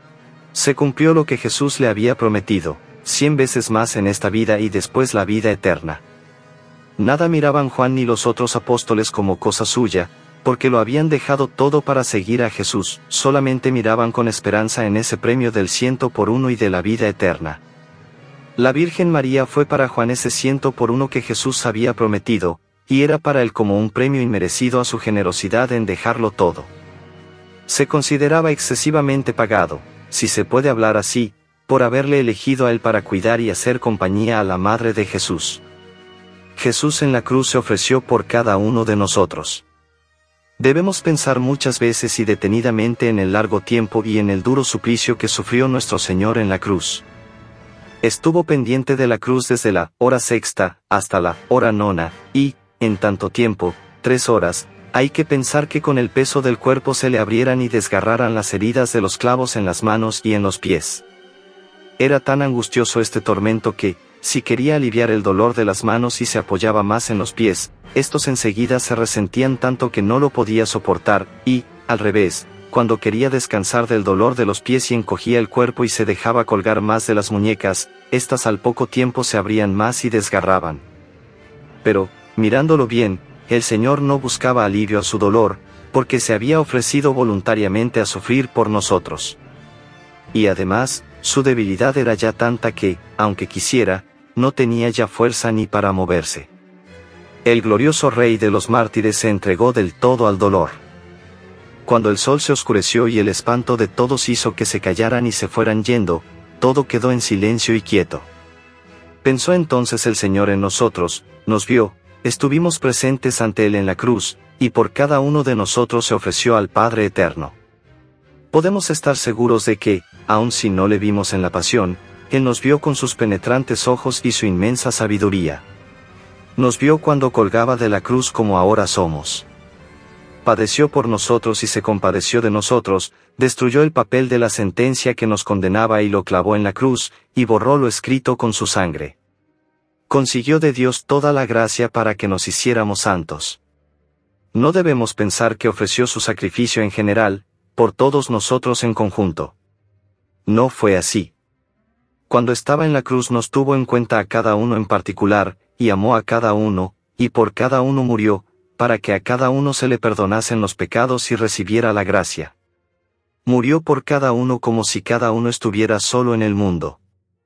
S2: Se cumplió lo que Jesús le había prometido, cien veces más en esta vida y después la vida eterna. Nada miraban Juan ni los otros apóstoles como cosa suya, porque lo habían dejado todo para seguir a Jesús, solamente miraban con esperanza en ese premio del ciento por uno y de la vida eterna. La Virgen María fue para Juan ese ciento por uno que Jesús había prometido, y era para él como un premio inmerecido a su generosidad en dejarlo todo. Se consideraba excesivamente pagado, si se puede hablar así, por haberle elegido a él para cuidar y hacer compañía a la Madre de Jesús. Jesús en la cruz se ofreció por cada uno de nosotros. Debemos pensar muchas veces y detenidamente en el largo tiempo y en el duro suplicio que sufrió nuestro Señor en la cruz. Estuvo pendiente de la cruz desde la hora sexta hasta la hora nona, y, en tanto tiempo, tres horas, hay que pensar que con el peso del cuerpo se le abrieran y desgarraran las heridas de los clavos en las manos y en los pies. Era tan angustioso este tormento que, si quería aliviar el dolor de las manos y se apoyaba más en los pies, estos enseguida se resentían tanto que no lo podía soportar, y, al revés, cuando quería descansar del dolor de los pies y encogía el cuerpo y se dejaba colgar más de las muñecas, éstas al poco tiempo se abrían más y desgarraban. Pero, mirándolo bien, el Señor no buscaba alivio a su dolor, porque se había ofrecido voluntariamente a sufrir por nosotros. Y además, su debilidad era ya tanta que, aunque quisiera, no tenía ya fuerza ni para moverse. El glorioso Rey de los mártires se entregó del todo al dolor. Cuando el sol se oscureció y el espanto de todos hizo que se callaran y se fueran yendo, todo quedó en silencio y quieto. Pensó entonces el Señor en nosotros, nos vio, estuvimos presentes ante Él en la cruz, y por cada uno de nosotros se ofreció al Padre Eterno. Podemos estar seguros de que, aun si no le vimos en la pasión, Él nos vio con sus penetrantes ojos y su inmensa sabiduría. Nos vio cuando colgaba de la cruz como ahora somos. Padeció por nosotros y se compadeció de nosotros, destruyó el papel de la sentencia que nos condenaba y lo clavó en la cruz, y borró lo escrito con su sangre. Consiguió de Dios toda la gracia para que nos hiciéramos santos. No debemos pensar que ofreció su sacrificio en general, por todos nosotros en conjunto. No fue así. Cuando estaba en la cruz nos tuvo en cuenta a cada uno en particular, y amó a cada uno, y por cada uno murió, para que a cada uno se le perdonasen los pecados y recibiera la gracia. Murió por cada uno como si cada uno estuviera solo en el mundo.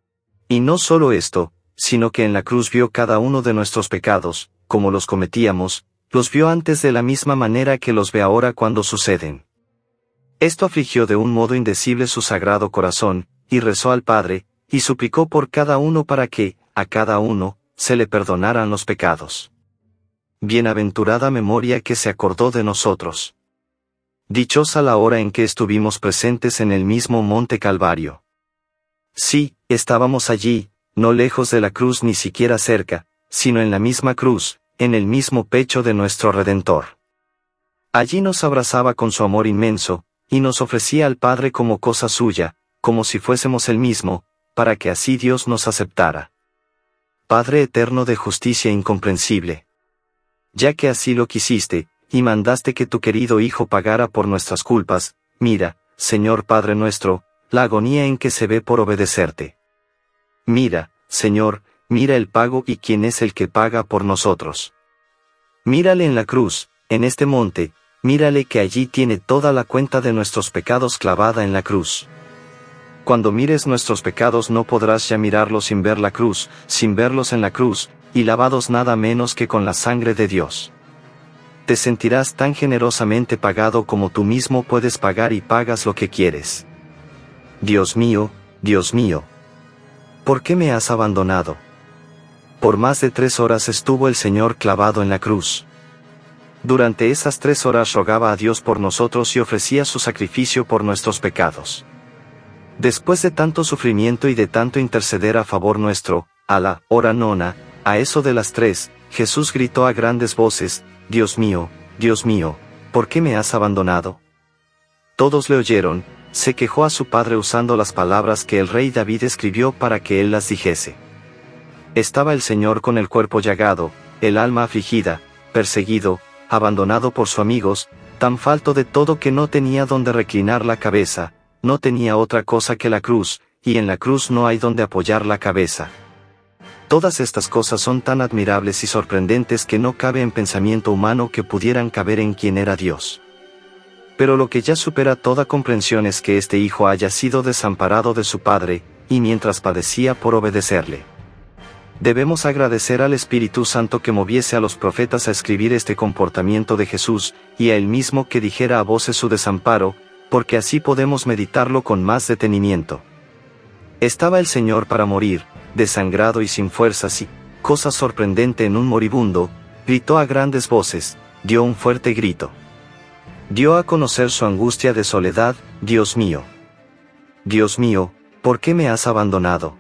S2: Y no solo esto, sino que en la cruz vio cada uno de nuestros pecados, como los cometíamos, los vio antes de la misma manera que los ve ahora cuando suceden. Esto afligió de un modo indecible su sagrado corazón, y rezó al Padre, y suplicó por cada uno para que, a cada uno, se le perdonaran los pecados. Bienaventurada memoria que se acordó de nosotros. Dichosa la hora en que estuvimos presentes en el mismo monte Calvario. Sí, estábamos allí, no lejos de la cruz ni siquiera cerca, sino en la misma cruz, en el mismo pecho de nuestro Redentor. Allí nos abrazaba con su amor inmenso, y nos ofrecía al Padre como cosa suya, como si fuésemos Él mismo, para que así Dios nos aceptara. Padre eterno de justicia incomprensible. Ya que así lo quisiste, y mandaste que tu querido Hijo pagara por nuestras culpas, mira, Señor Padre nuestro, la agonía en que se ve por obedecerte. Mira, Señor, mira el pago y quién es el que paga por nosotros. Mírale en la cruz, en este monte, mírale que allí tiene toda la cuenta de nuestros pecados clavada en la cruz. Cuando mires nuestros pecados no podrás ya mirarlos sin ver la cruz, sin verlos en la cruz, y lavados nada menos que con la sangre de Dios. Te sentirás tan generosamente pagado como tú mismo puedes pagar y pagas lo que quieres. Dios mío, Dios mío, ¿por qué me has abandonado? Por más de tres horas estuvo el Señor clavado en la cruz. Durante esas tres horas rogaba a Dios por nosotros y ofrecía su sacrificio por nuestros pecados. Después de tanto sufrimiento y de tanto interceder a favor nuestro, a la hora nona, a eso de las tres, Jesús gritó a grandes voces, Dios mío, Dios mío, ¿por qué me has abandonado? Todos le oyeron, se quejó a su padre usando las palabras que el rey David escribió para que él las dijese. Estaba el Señor con el cuerpo llagado, el alma afligida, perseguido, abandonado por sus amigos, tan falto de todo que no tenía donde reclinar la cabeza, no tenía otra cosa que la cruz, y en la cruz no hay donde apoyar la cabeza. Todas estas cosas son tan admirables y sorprendentes que no cabe en pensamiento humano que pudieran caber en quien era Dios. Pero lo que ya supera toda comprensión es que este hijo haya sido desamparado de su padre, y mientras padecía por obedecerle. Debemos agradecer al Espíritu Santo que moviese a los profetas a escribir este comportamiento de Jesús, y a él mismo que dijera a voces su desamparo, porque así podemos meditarlo con más detenimiento. Estaba el Señor para morir, desangrado y sin fuerzas y, cosa sorprendente en un moribundo, gritó a grandes voces, dio un fuerte grito. Dio a conocer su angustia de soledad, Dios mío. Dios mío, ¿por qué me has abandonado?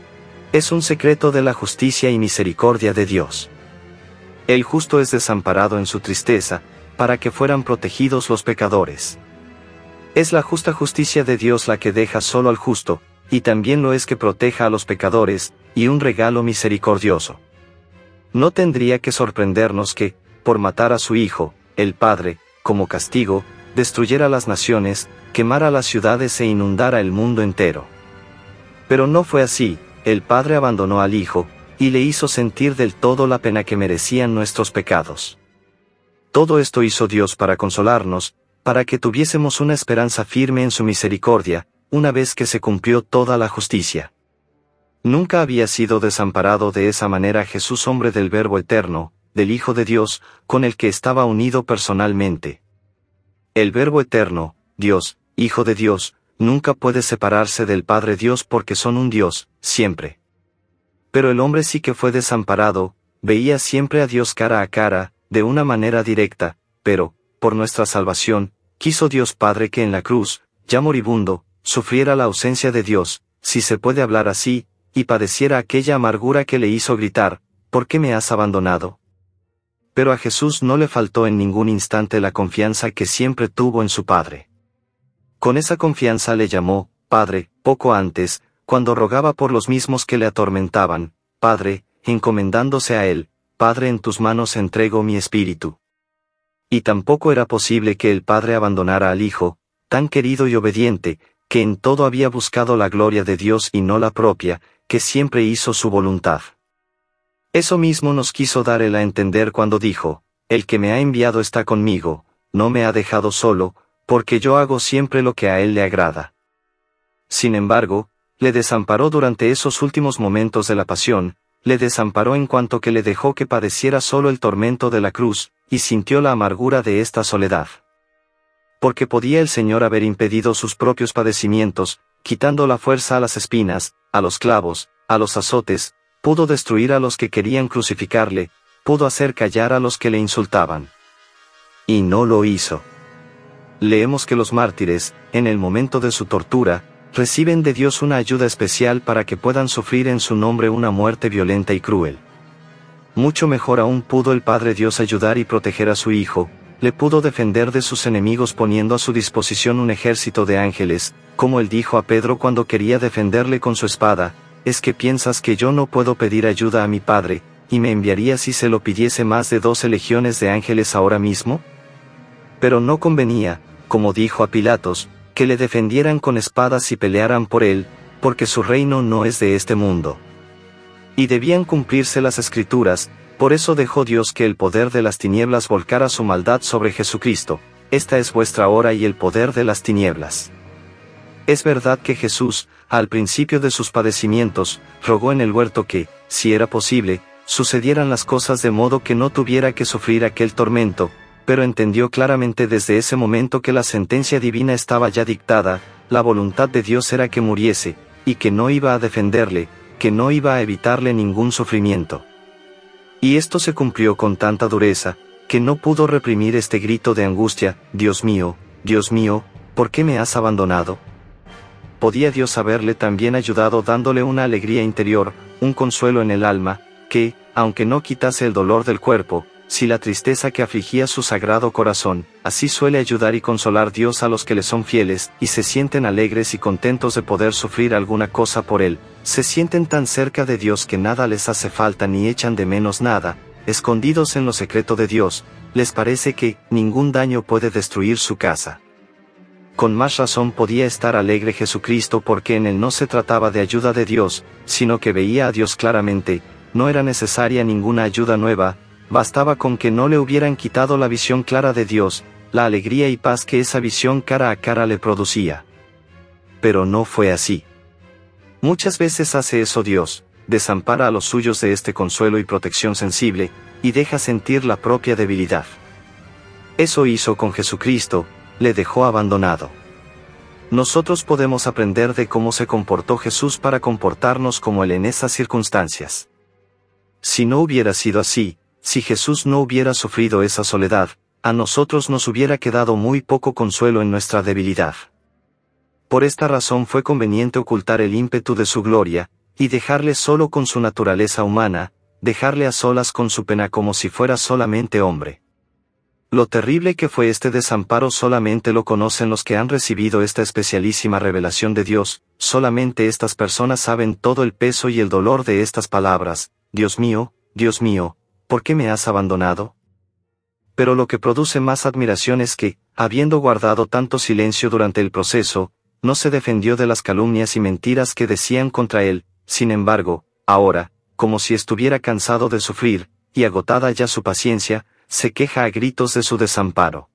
S2: Es un secreto de la justicia y misericordia de Dios. El justo es desamparado en su tristeza, para que fueran protegidos los pecadores. Es la justa justicia de Dios la que deja solo al justo, y también lo es que proteja a los pecadores, y un regalo misericordioso. No tendría que sorprendernos que, por matar a su Hijo, el Padre, como castigo, destruyera las naciones, quemara las ciudades e inundara el mundo entero. Pero no fue así, el Padre abandonó al Hijo, y le hizo sentir del todo la pena que merecían nuestros pecados. Todo esto hizo Dios para consolarnos, para que tuviésemos una esperanza firme en su misericordia, una vez que se cumplió toda la justicia. Nunca había sido desamparado de esa manera Jesús, hombre del Verbo eterno, del Hijo de Dios, con el que estaba unido personalmente. El Verbo eterno, Dios, Hijo de Dios, nunca puede separarse del Padre Dios porque son un Dios, siempre. Pero el hombre sí que fue desamparado, veía siempre a Dios cara a cara, de una manera directa, pero, por nuestra salvación, quiso Dios Padre que en la cruz, ya moribundo, sufriera la ausencia de Dios, si se puede hablar así, y padeciera aquella amargura que le hizo gritar, ¿por qué me has abandonado? Pero a Jesús no le faltó en ningún instante la confianza que siempre tuvo en su Padre. Con esa confianza le llamó, Padre, poco antes, cuando rogaba por los mismos que le atormentaban, Padre, encomendándose a él, Padre, en tus manos entrego mi espíritu. Y tampoco era posible que el Padre abandonara al Hijo, tan querido y obediente, que en todo había buscado la gloria de Dios y no la propia, que siempre hizo su voluntad. Eso mismo nos quiso dar él a entender cuando dijo, el que me ha enviado está conmigo, no me ha dejado solo, porque yo hago siempre lo que a él le agrada. Sin embargo, le desamparó durante esos últimos momentos de la pasión, le desamparó en cuanto que le dejó que padeciera solo el tormento de la cruz, y sintió la amargura de esta soledad. Porque podía el Señor haber impedido sus propios padecimientos, quitando la fuerza a las espinas, a los clavos, a los azotes, pudo destruir a los que querían crucificarle, pudo hacer callar a los que le insultaban. Y no lo hizo. Leemos que los mártires, en el momento de su tortura, reciben de Dios una ayuda especial para que puedan sufrir en su nombre una muerte violenta y cruel. Mucho mejor aún pudo el Padre Dios ayudar y proteger a su Hijo, le pudo defender de sus enemigos poniendo a su disposición un ejército de ángeles, como él dijo a Pedro cuando quería defenderle con su espada: ¿es que piensas que yo no puedo pedir ayuda a mi Padre, y me enviaría si se lo pidiese más de doce legiones de ángeles ahora mismo? Pero no convenía, como dijo a Pilatos, que le defendieran con espadas y pelearan por él, porque su reino no es de este mundo. Y debían cumplirse las Escrituras, por eso dejó Dios que el poder de las tinieblas volcara su maldad sobre Jesucristo. Esta es vuestra hora y el poder de las tinieblas. Es verdad que Jesús, al principio de sus padecimientos, rogó en el huerto que, si era posible, sucedieran las cosas de modo que no tuviera que sufrir aquel tormento, pero entendió claramente desde ese momento que la sentencia divina estaba ya dictada, la voluntad de Dios era que muriese, y que no iba a defenderle, que no iba a evitarle ningún sufrimiento. Y esto se cumplió con tanta dureza, que no pudo reprimir este grito de angustia: Dios mío, Dios mío, ¿por qué me has abandonado? Podía Dios haberle también ayudado dándole una alegría interior, un consuelo en el alma, que, aunque no quitase el dolor del cuerpo, si la tristeza que afligía su sagrado corazón, así suele ayudar y consolar Dios a los que le son fieles, y se sienten alegres y contentos de poder sufrir alguna cosa por Él, se sienten tan cerca de Dios que nada les hace falta ni echan de menos nada, escondidos en lo secreto de Dios, les parece que ningún daño puede destruir su casa. Con más razón podía estar alegre Jesucristo porque en Él no se trataba de ayuda de Dios, sino que veía a Dios claramente, no era necesaria ninguna ayuda nueva, bastaba con que no le hubieran quitado la visión clara de Dios, la alegría y paz que esa visión cara a cara le producía. Pero no fue así. Muchas veces hace eso Dios, desampara a los suyos de este consuelo y protección sensible, y deja sentir la propia debilidad. Eso hizo con Jesucristo, le dejó abandonado. Nosotros podemos aprender de cómo se comportó Jesús para comportarnos como Él en esas circunstancias. Si no hubiera sido así, si Jesús no hubiera sufrido esa soledad, a nosotros nos hubiera quedado muy poco consuelo en nuestra debilidad. Por esta razón fue conveniente ocultar el ímpetu de su gloria, y dejarle solo con su naturaleza humana, dejarle a solas con su pena como si fuera solamente hombre. Lo terrible que fue este desamparo solamente lo conocen los que han recibido esta especialísima revelación de Dios, solamente estas personas saben todo el peso y el dolor de estas palabras: Dios mío, Dios mío, ¿por qué me has abandonado? Pero lo que produce más admiración es que, habiendo guardado tanto silencio durante el proceso, no se defendió de las calumnias y mentiras que decían contra él. Sin embargo, ahora, como si estuviera cansado de sufrir, y agotada ya su paciencia, se queja a gritos de su desamparo.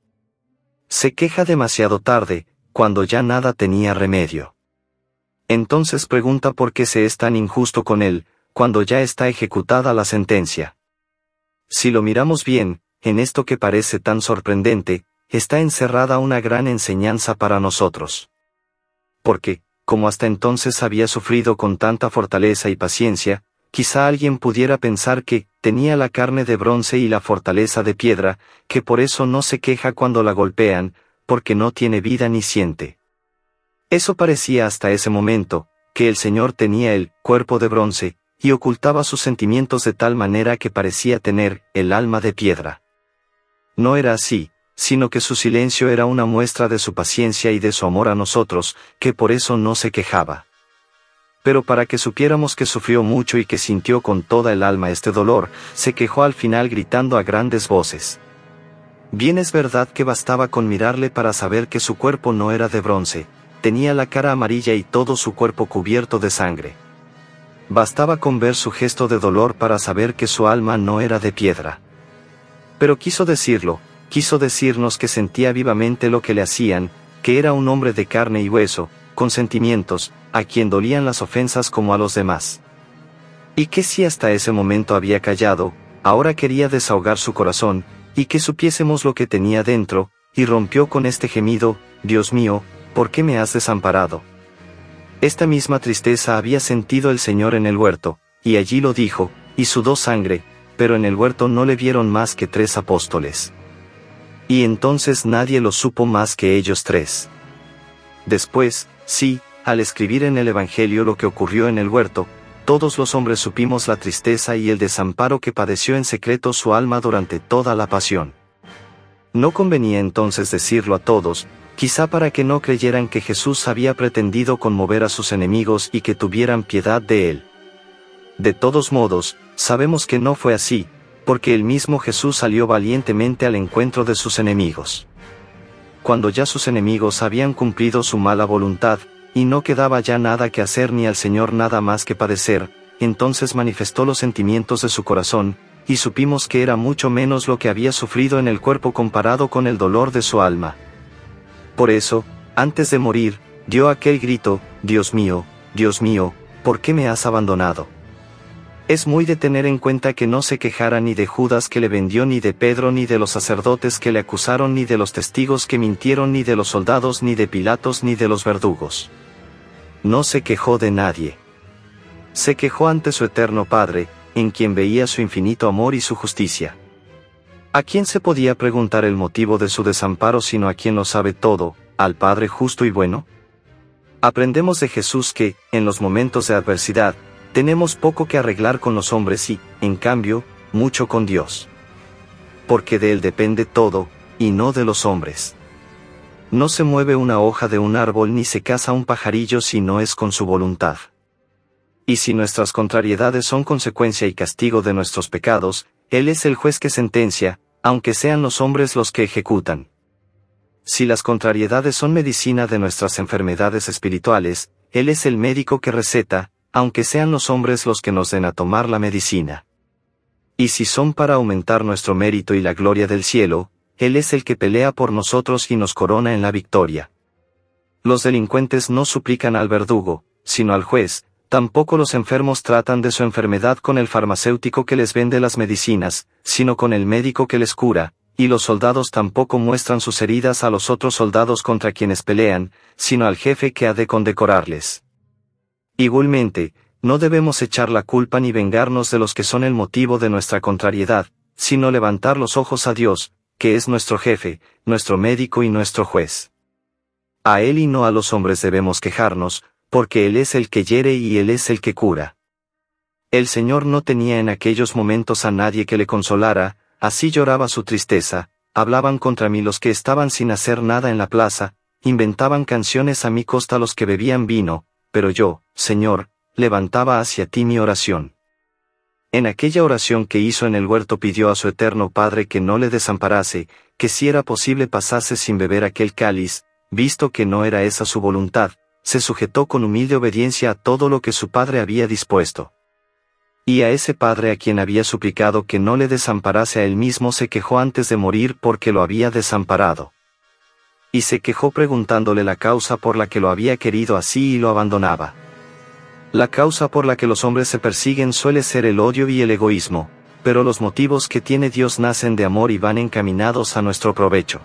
S2: Se queja demasiado tarde, cuando ya nada tenía remedio. Entonces pregunta por qué se es tan injusto con él, cuando ya está ejecutada la sentencia. Si lo miramos bien, en esto que parece tan sorprendente, está encerrada una gran enseñanza para nosotros. Porque, como hasta entonces había sufrido con tanta fortaleza y paciencia, quizá alguien pudiera pensar que tenía la carne de bronce y la fortaleza de piedra, que por eso no se queja cuando la golpean, porque no tiene vida ni siente. Eso parecía hasta ese momento, que el Señor tenía el cuerpo de bronce, y ocultaba sus sentimientos de tal manera que parecía tener el alma de piedra. No era así, sino que su silencio era una muestra de su paciencia y de su amor a nosotros, que por eso no se quejaba. Pero para que supiéramos que sufrió mucho y que sintió con toda el alma este dolor, se quejó al final gritando a grandes voces. Bien es verdad que bastaba con mirarle para saber que su cuerpo no era de bronce, tenía la cara amarilla y todo su cuerpo cubierto de sangre. Bastaba con ver su gesto de dolor para saber que su alma no era de piedra. Pero quiso decirlo, quiso decirnos que sentía vivamente lo que le hacían, que era un hombre de carne y hueso, con sentimientos, a quien dolían las ofensas como a los demás. Y que si hasta ese momento había callado, ahora quería desahogar su corazón, y que supiésemos lo que tenía dentro, y rompió con este gemido: Dios mío, ¿por qué me has desamparado? Esta misma tristeza había sentido el Señor en el huerto, y allí lo dijo, y sudó sangre, pero en el huerto no le vieron más que tres apóstoles. Y entonces nadie lo supo más que ellos tres. Después, sí, al escribir en el Evangelio lo que ocurrió en el huerto, todos los hombres supimos la tristeza y el desamparo que padeció en secreto su alma durante toda la pasión. No convenía entonces decirlo a todos, quizá para que no creyeran que Jesús había pretendido conmover a sus enemigos y que tuvieran piedad de él. De todos modos, sabemos que no fue así, porque el mismo Jesús salió valientemente al encuentro de sus enemigos. Cuando ya sus enemigos habían cumplido su mala voluntad, y no quedaba ya nada que hacer ni al Señor nada más que padecer, entonces manifestó los sentimientos de su corazón, y supimos que era mucho menos lo que había sufrido en el cuerpo comparado con el dolor de su alma. Por eso, antes de morir, dio aquel grito: Dios mío, Dios mío, ¿por qué me has abandonado? Es muy de tener en cuenta que no se quejara ni de Judas que le vendió, ni de Pedro, ni de los sacerdotes que le acusaron, ni de los testigos que mintieron, ni de los soldados, ni de Pilatos, ni de los verdugos. No se quejó de nadie. Se quejó ante su eterno Padre, en quien veía su infinito amor y su justicia. ¿A quién se podía preguntar el motivo de su desamparo sino a quien lo sabe todo, al Padre justo y bueno? Aprendemos de Jesús que, en los momentos de adversidad, tenemos poco que arreglar con los hombres y, en cambio, mucho con Dios. Porque de Él depende todo, y no de los hombres. No se mueve una hoja de un árbol ni se caza un pajarillo si no es con su voluntad. Y si nuestras contrariedades son consecuencia y castigo de nuestros pecados, Él es el juez que sentencia, aunque sean los hombres los que ejecutan. Si las contrariedades son medicina de nuestras enfermedades espirituales, Él es el médico que receta, aunque sean los hombres los que nos den a tomar la medicina. Y si son para aumentar nuestro mérito y la gloria del cielo, Él es el que pelea por nosotros y nos corona en la victoria. Los delincuentes no suplican al verdugo, sino al juez, tampoco los enfermos tratan de su enfermedad con el farmacéutico que les vende las medicinas, sino con el médico que les cura, y los soldados tampoco muestran sus heridas a los otros soldados contra quienes pelean, sino al jefe que ha de condecorarles. Igualmente, no debemos echar la culpa ni vengarnos de los que son el motivo de nuestra contrariedad, sino levantar los ojos a Dios, que es nuestro jefe, nuestro médico y nuestro juez. A Él y no a los hombres debemos quejarnos, porque Él es el que hiere y Él es el que cura. El Señor no tenía en aquellos momentos a nadie que le consolara, así lloraba su tristeza, hablaban contra mí los que estaban sin hacer nada en la plaza, inventaban canciones a mi costa los que bebían vino, pero yo, Señor, levantaba hacia ti mi oración. En aquella oración que hizo en el huerto pidió a su eterno Padre que no le desamparase, que si era posible pasase sin beber aquel cáliz, visto que no era esa su voluntad, se sujetó con humilde obediencia a todo lo que su Padre había dispuesto. Y a ese Padre a quien había suplicado que no le desamparase a él mismo se quejó antes de morir porque lo había desamparado. Y se quejó preguntándole la causa por la que lo había querido así y lo abandonaba. La causa por la que los hombres se persiguen suele ser el odio y el egoísmo, pero los motivos que tiene Dios nacen de amor y van encaminados a nuestro provecho.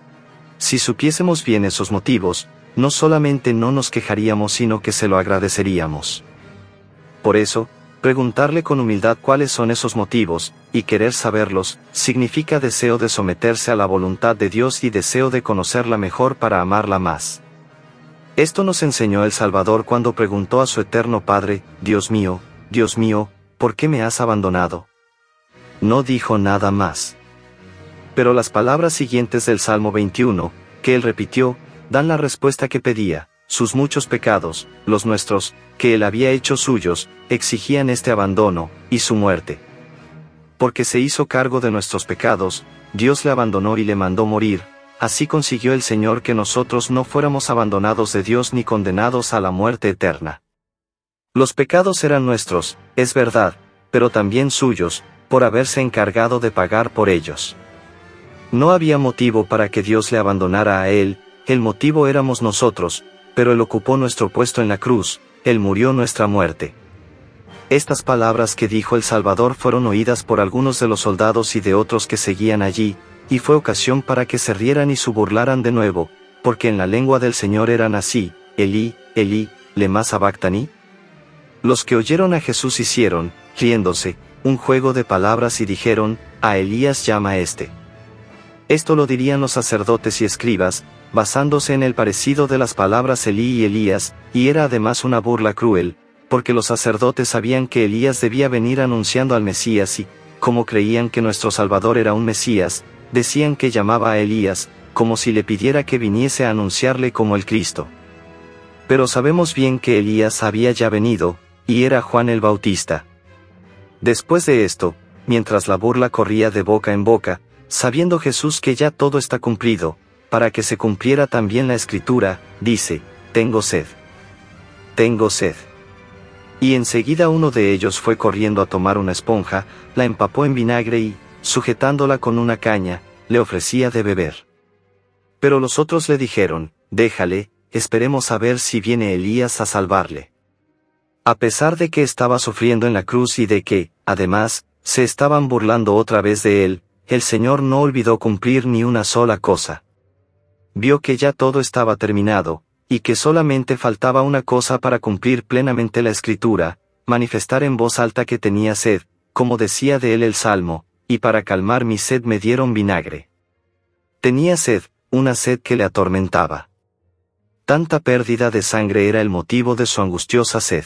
S2: Si supiésemos bien esos motivos, no solamente no nos quejaríamos sino que se lo agradeceríamos. Por eso, preguntarle con humildad cuáles son esos motivos, y querer saberlos, significa deseo de someterse a la voluntad de Dios y deseo de conocerla mejor para amarla más. Esto nos enseñó el Salvador cuando preguntó a su eterno Padre: Dios mío, Dios mío, ¿por qué me has abandonado? No dijo nada más. Pero las palabras siguientes del Salmo veintiuno, que él repitió, dan la respuesta que pedía. Sus muchos pecados, los nuestros, que él había hecho suyos, exigían este abandono, y su muerte. Porque se hizo cargo de nuestros pecados, Dios le abandonó y le mandó morir, así consiguió el Señor que nosotros no fuéramos abandonados de Dios ni condenados a la muerte eterna. Los pecados eran nuestros, es verdad, pero también suyos, por haberse encargado de pagar por ellos. No había motivo para que Dios le abandonara a él, el motivo éramos nosotros, pero él ocupó nuestro puesto en la cruz, él murió nuestra muerte. Estas palabras que dijo el Salvador fueron oídas por algunos de los soldados y de otros que seguían allí, y fue ocasión para que se rieran y se burlaran de nuevo, porque en la lengua del Señor eran así: Elí, Elí, lema sabactani. Los que oyeron a Jesús hicieron, riéndose, un juego de palabras y dijeron: a Elías llama este. Esto lo dirían los sacerdotes y escribas, basándose en el parecido de las palabras Elí y Elías, y era además una burla cruel, porque los sacerdotes sabían que Elías debía venir anunciando al Mesías y, como creían que nuestro Salvador era un Mesías, decían que llamaba a Elías, como si le pidiera que viniese a anunciarle como el Cristo. Pero sabemos bien que Elías había ya venido, y era Juan el Bautista. Después de esto, mientras la burla corría de boca en boca, sabiendo Jesús que ya todo está cumplido, para que se cumpliera también la Escritura, dice, tengo sed. Tengo sed. Y enseguida uno de ellos fue corriendo a tomar una esponja, la empapó en vinagre y, sujetándola con una caña, le ofrecía de beber. Pero los otros le dijeron, déjale, esperemos a ver si viene Elías a salvarle. A pesar de que estaba sufriendo en la cruz y de que, además, se estaban burlando otra vez de él, el Señor no olvidó cumplir ni una sola cosa. Vio que ya todo estaba terminado, y que solamente faltaba una cosa para cumplir plenamente la Escritura, manifestar en voz alta que tenía sed, como decía de él el Salmo, y para calmar mi sed me dieron vinagre. Tenía sed, una sed que le atormentaba. Tanta pérdida de sangre era el motivo de su angustiosa sed.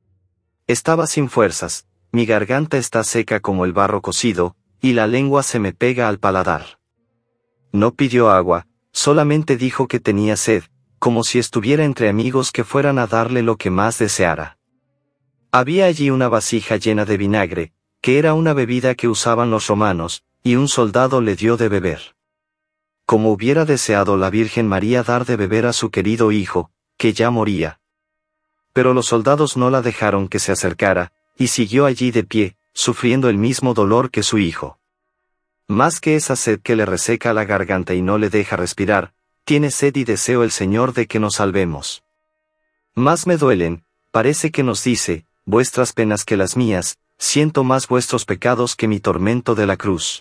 S2: Estaba sin fuerzas, mi garganta está seca como el barro cocido, y la lengua se me pega al paladar. No pidió agua, solamente dijo que tenía sed, como si estuviera entre amigos que fueran a darle lo que más deseara. Había allí una vasija llena de vinagre, que era una bebida que usaban los romanos, y un soldado le dio de beber. Como hubiera deseado la Virgen María dar de beber a su querido hijo, que ya moría. Pero los soldados no la dejaron que se acercara, y siguió allí de pie, sufriendo el mismo dolor que su hijo. Más que esa sed que le reseca la garganta y no le deja respirar, tiene sed y deseo el Señor de que nos salvemos. Más me duelen, parece que nos dice, vuestras penas que las mías, siento más vuestros pecados que mi tormento de la cruz.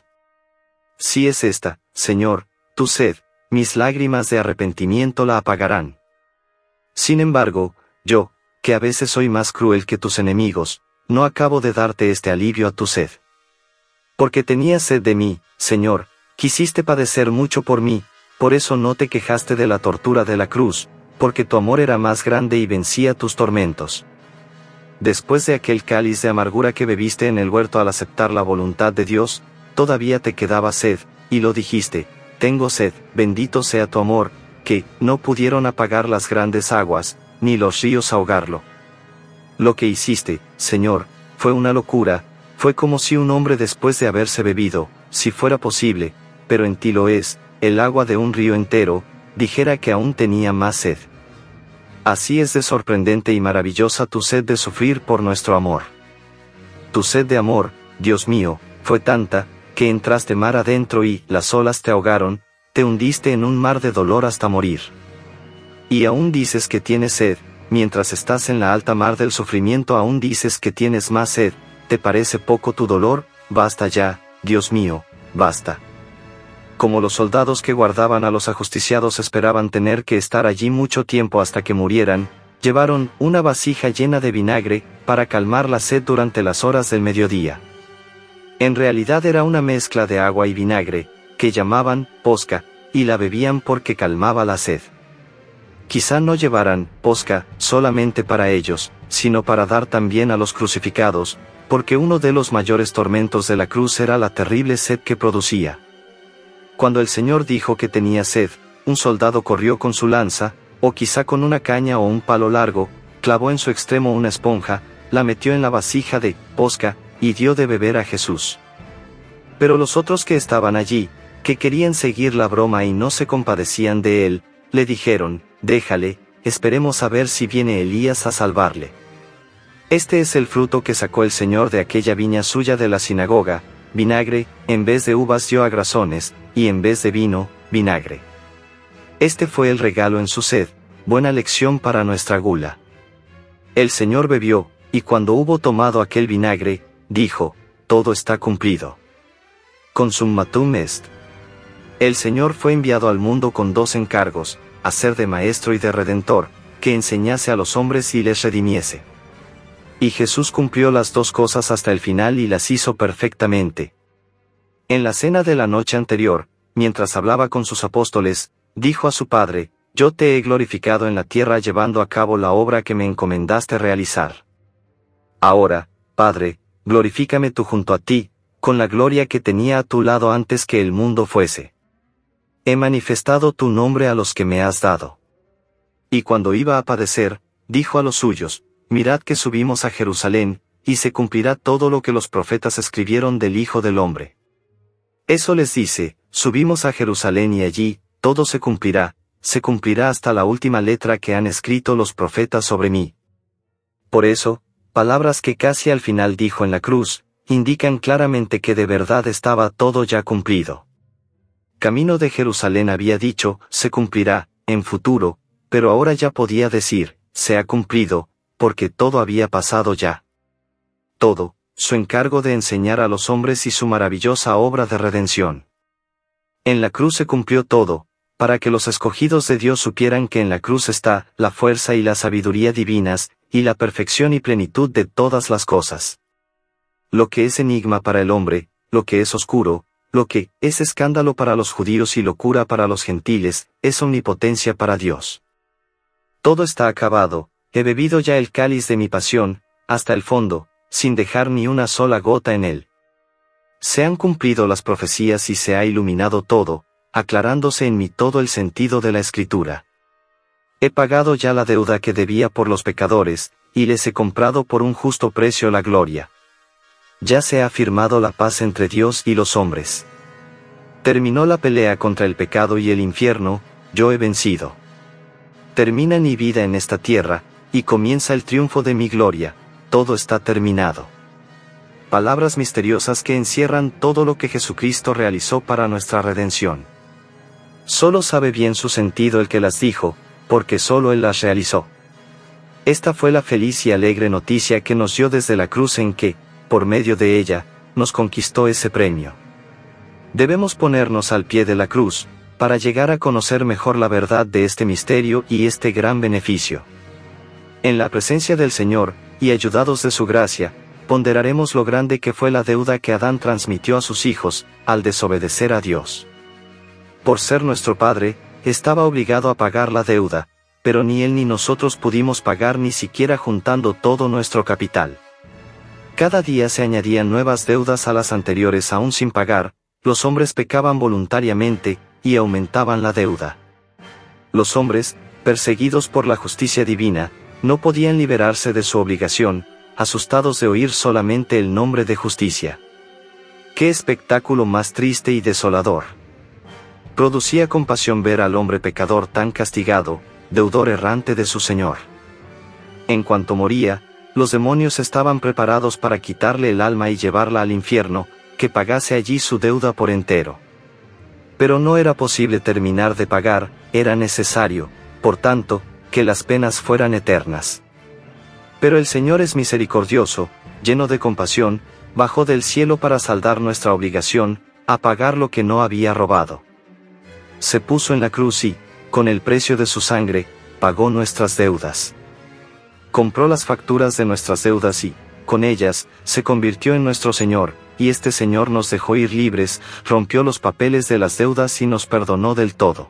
S2: Si es esta, Señor, tu sed, mis lágrimas de arrepentimiento la apagarán. Sin embargo, yo, que a veces soy más cruel que tus enemigos, no acabo de darte este alivio a tu sed. Porque tenías sed de mí, Señor, quisiste padecer mucho por mí, por eso no te quejaste de la tortura de la cruz, porque tu amor era más grande y vencía tus tormentos. Después de aquel cáliz de amargura que bebiste en el huerto al aceptar la voluntad de Dios, todavía te quedaba sed, y lo dijiste, tengo sed, bendito sea tu amor, que no pudieron apagar las grandes aguas, ni los ríos ahogarlo. Lo que hiciste, Señor, fue una locura, fue como si un hombre después de haberse bebido, si fuera posible, pero en ti lo es, el agua de un río entero, dijera que aún tenía más sed. Así es de sorprendente y maravillosa tu sed de sufrir por nuestro amor. Tu sed de amor, Dios mío, fue tanta, que entraste mar adentro y las olas te ahogaron, te hundiste en un mar de dolor hasta morir. Y aún dices que tienes sed, mientras estás en la alta mar del sufrimiento aún dices que tienes más sed, ¿te parece poco tu dolor? Basta ya, Dios mío, basta. Como los soldados que guardaban a los ajusticiados esperaban tener que estar allí mucho tiempo hasta que murieran, llevaron una vasija llena de vinagre, para calmar la sed durante las horas del mediodía. En realidad era una mezcla de agua y vinagre, que llamaban posca, y la bebían porque calmaba la sed. Quizá no llevaran posca solamente para ellos, sino para dar también a los crucificados, porque uno de los mayores tormentos de la cruz era la terrible sed que producía. Cuando el Señor dijo que tenía sed, un soldado corrió con su lanza, o quizá con una caña o un palo largo, clavó en su extremo una esponja, la metió en la vasija de posca, y dio de beber a Jesús. Pero los otros que estaban allí, que querían seguir la broma y no se compadecían de él, le dijeron, déjale, esperemos a ver si viene Elías a salvarle. Este es el fruto que sacó el Señor de aquella viña suya de la sinagoga, vinagre, en vez de uvas dio a grasones, y en vez de vino, vinagre. Este fue el regalo en su sed, buena lección para nuestra gula. El Señor bebió, y cuando hubo tomado aquel vinagre, dijo, todo está cumplido. Consummatum est. El Señor fue enviado al mundo con dos encargos, a ser de maestro y de redentor, que enseñase a los hombres y les redimiese. Y Jesús cumplió las dos cosas hasta el final y las hizo perfectamente. En la cena de la noche anterior, mientras hablaba con sus apóstoles, dijo a su Padre, yo te he glorificado en la tierra llevando a cabo la obra que me encomendaste realizar. Ahora, Padre, glorifícame tú junto a ti, con la gloria que tenía a tu lado antes que el mundo fuese. He manifestado tu nombre a los que me has dado. Y cuando iba a padecer, dijo a los suyos, mirad que subimos a Jerusalén, y se cumplirá todo lo que los profetas escribieron del Hijo del Hombre. Eso les dice, subimos a Jerusalén y allí, todo se cumplirá, se cumplirá hasta la última letra que han escrito los profetas sobre mí. Por eso, palabras que casi al final dijo en la cruz, indican claramente que de verdad estaba todo ya cumplido. Camino de Jerusalén había dicho, se cumplirá, en futuro, pero ahora ya podía decir, se ha cumplido, porque todo había pasado ya. Todo, su encargo de enseñar a los hombres y su maravillosa obra de redención. En la cruz se cumplió todo, para que los escogidos de Dios supieran que en la cruz está la fuerza y la sabiduría divinas, y la perfección y plenitud de todas las cosas. Lo que es enigma para el hombre, lo que es oscuro, lo que es escándalo para los judíos y locura para los gentiles, es omnipotencia para Dios. Todo está acabado, he bebido ya el cáliz de mi pasión, hasta el fondo, sin dejar ni una sola gota en él. Se han cumplido las profecías y se ha iluminado todo, aclarándose en mí todo el sentido de la Escritura. He pagado ya la deuda que debía por los pecadores, y les he comprado por un justo precio la gloria. Ya se ha firmado la paz entre Dios y los hombres. Terminó la pelea contra el pecado y el infierno, yo he vencido. Termina mi vida en esta tierra, y comienza el triunfo de mi gloria, todo está terminado. Palabras misteriosas que encierran todo lo que Jesucristo realizó para nuestra redención. Solo sabe bien su sentido el que las dijo, porque solo Él las realizó. Esta fue la feliz y alegre noticia que nos dio desde la cruz en que, por medio de ella, nos conquistó ese premio. Debemos ponernos al pie de la cruz, para llegar a conocer mejor la verdad de este misterio y este gran beneficio. En la presencia del Señor, y ayudados de su gracia, ponderaremos lo grande que fue la deuda que Adán transmitió a sus hijos, al desobedecer a Dios. Por ser nuestro Padre, estaba obligado a pagar la deuda, pero ni Él ni nosotros pudimos pagar ni siquiera juntando todo nuestro capital. Cada día se añadían nuevas deudas a las anteriores aún sin pagar, los hombres pecaban voluntariamente, y aumentaban la deuda. Los hombres, perseguidos por la justicia divina, no podían liberarse de su obligación, asustados de oír solamente el nombre de justicia. ¡Qué espectáculo más triste y desolador! Producía compasión ver al hombre pecador tan castigado, deudor errante de su Señor. En cuanto moría, los demonios estaban preparados para quitarle el alma y llevarla al infierno, que pagase allí su deuda por entero. Pero no era posible terminar de pagar, era necesario, por tanto, que las penas fueran eternas. Pero el Señor es misericordioso, lleno de compasión, bajó del cielo para saldar nuestra obligación, a pagar lo que no había robado. Se puso en la cruz y, con el precio de su sangre, pagó nuestras deudas. Compró las facturas de nuestras deudas y, con ellas, se convirtió en nuestro Señor, y este Señor nos dejó ir libres, rompió los papeles de las deudas y nos perdonó del todo.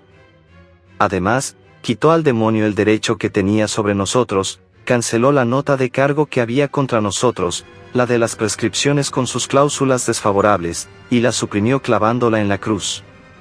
S2: Además, quitó al demonio el derecho que tenía sobre nosotros, canceló la nota de cargo que había contra nosotros, la de las prescripciones con sus cláusulas desfavorables, y la suprimió clavándola en la cruz.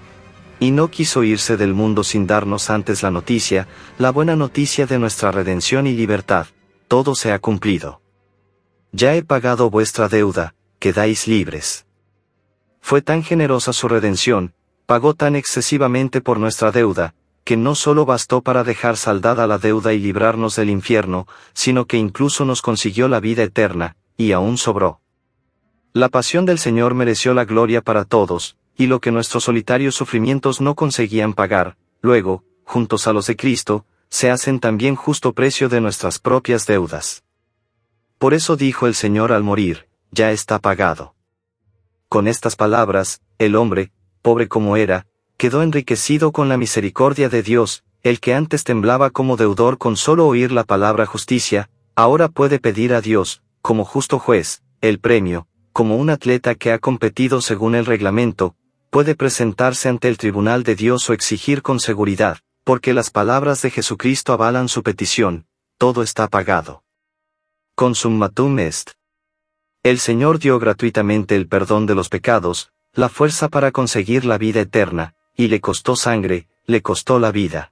S2: Y no quiso irse del mundo sin darnos antes la noticia, la buena noticia de nuestra redención y libertad, todo se ha cumplido. Ya he pagado vuestra deuda, quedáis libres. Fue tan generosa su redención, pagó tan excesivamente por nuestra deuda, que no solo bastó para dejar saldada la deuda y librarnos del infierno, sino que incluso nos consiguió la vida eterna, y aún sobró. La pasión del Señor mereció la gloria para todos, y lo que nuestros solitarios sufrimientos no conseguían pagar, luego, juntos a los de Cristo, se hacen también justo precio de nuestras propias deudas. Por eso dijo el Señor al morir, ya está pagado. Con estas palabras, el hombre, pobre como era, quedó enriquecido con la misericordia de Dios, el que antes temblaba como deudor con solo oír la palabra justicia, ahora puede pedir a Dios, como justo juez, el premio, como un atleta que ha competido según el reglamento, puede presentarse ante el tribunal de Dios o exigir con seguridad, porque las palabras de Jesucristo avalan su petición, todo está pagado. Consummatum est. El Señor dio gratuitamente el perdón de los pecados, la fuerza para conseguir la vida eterna, y le costó sangre, le costó la vida.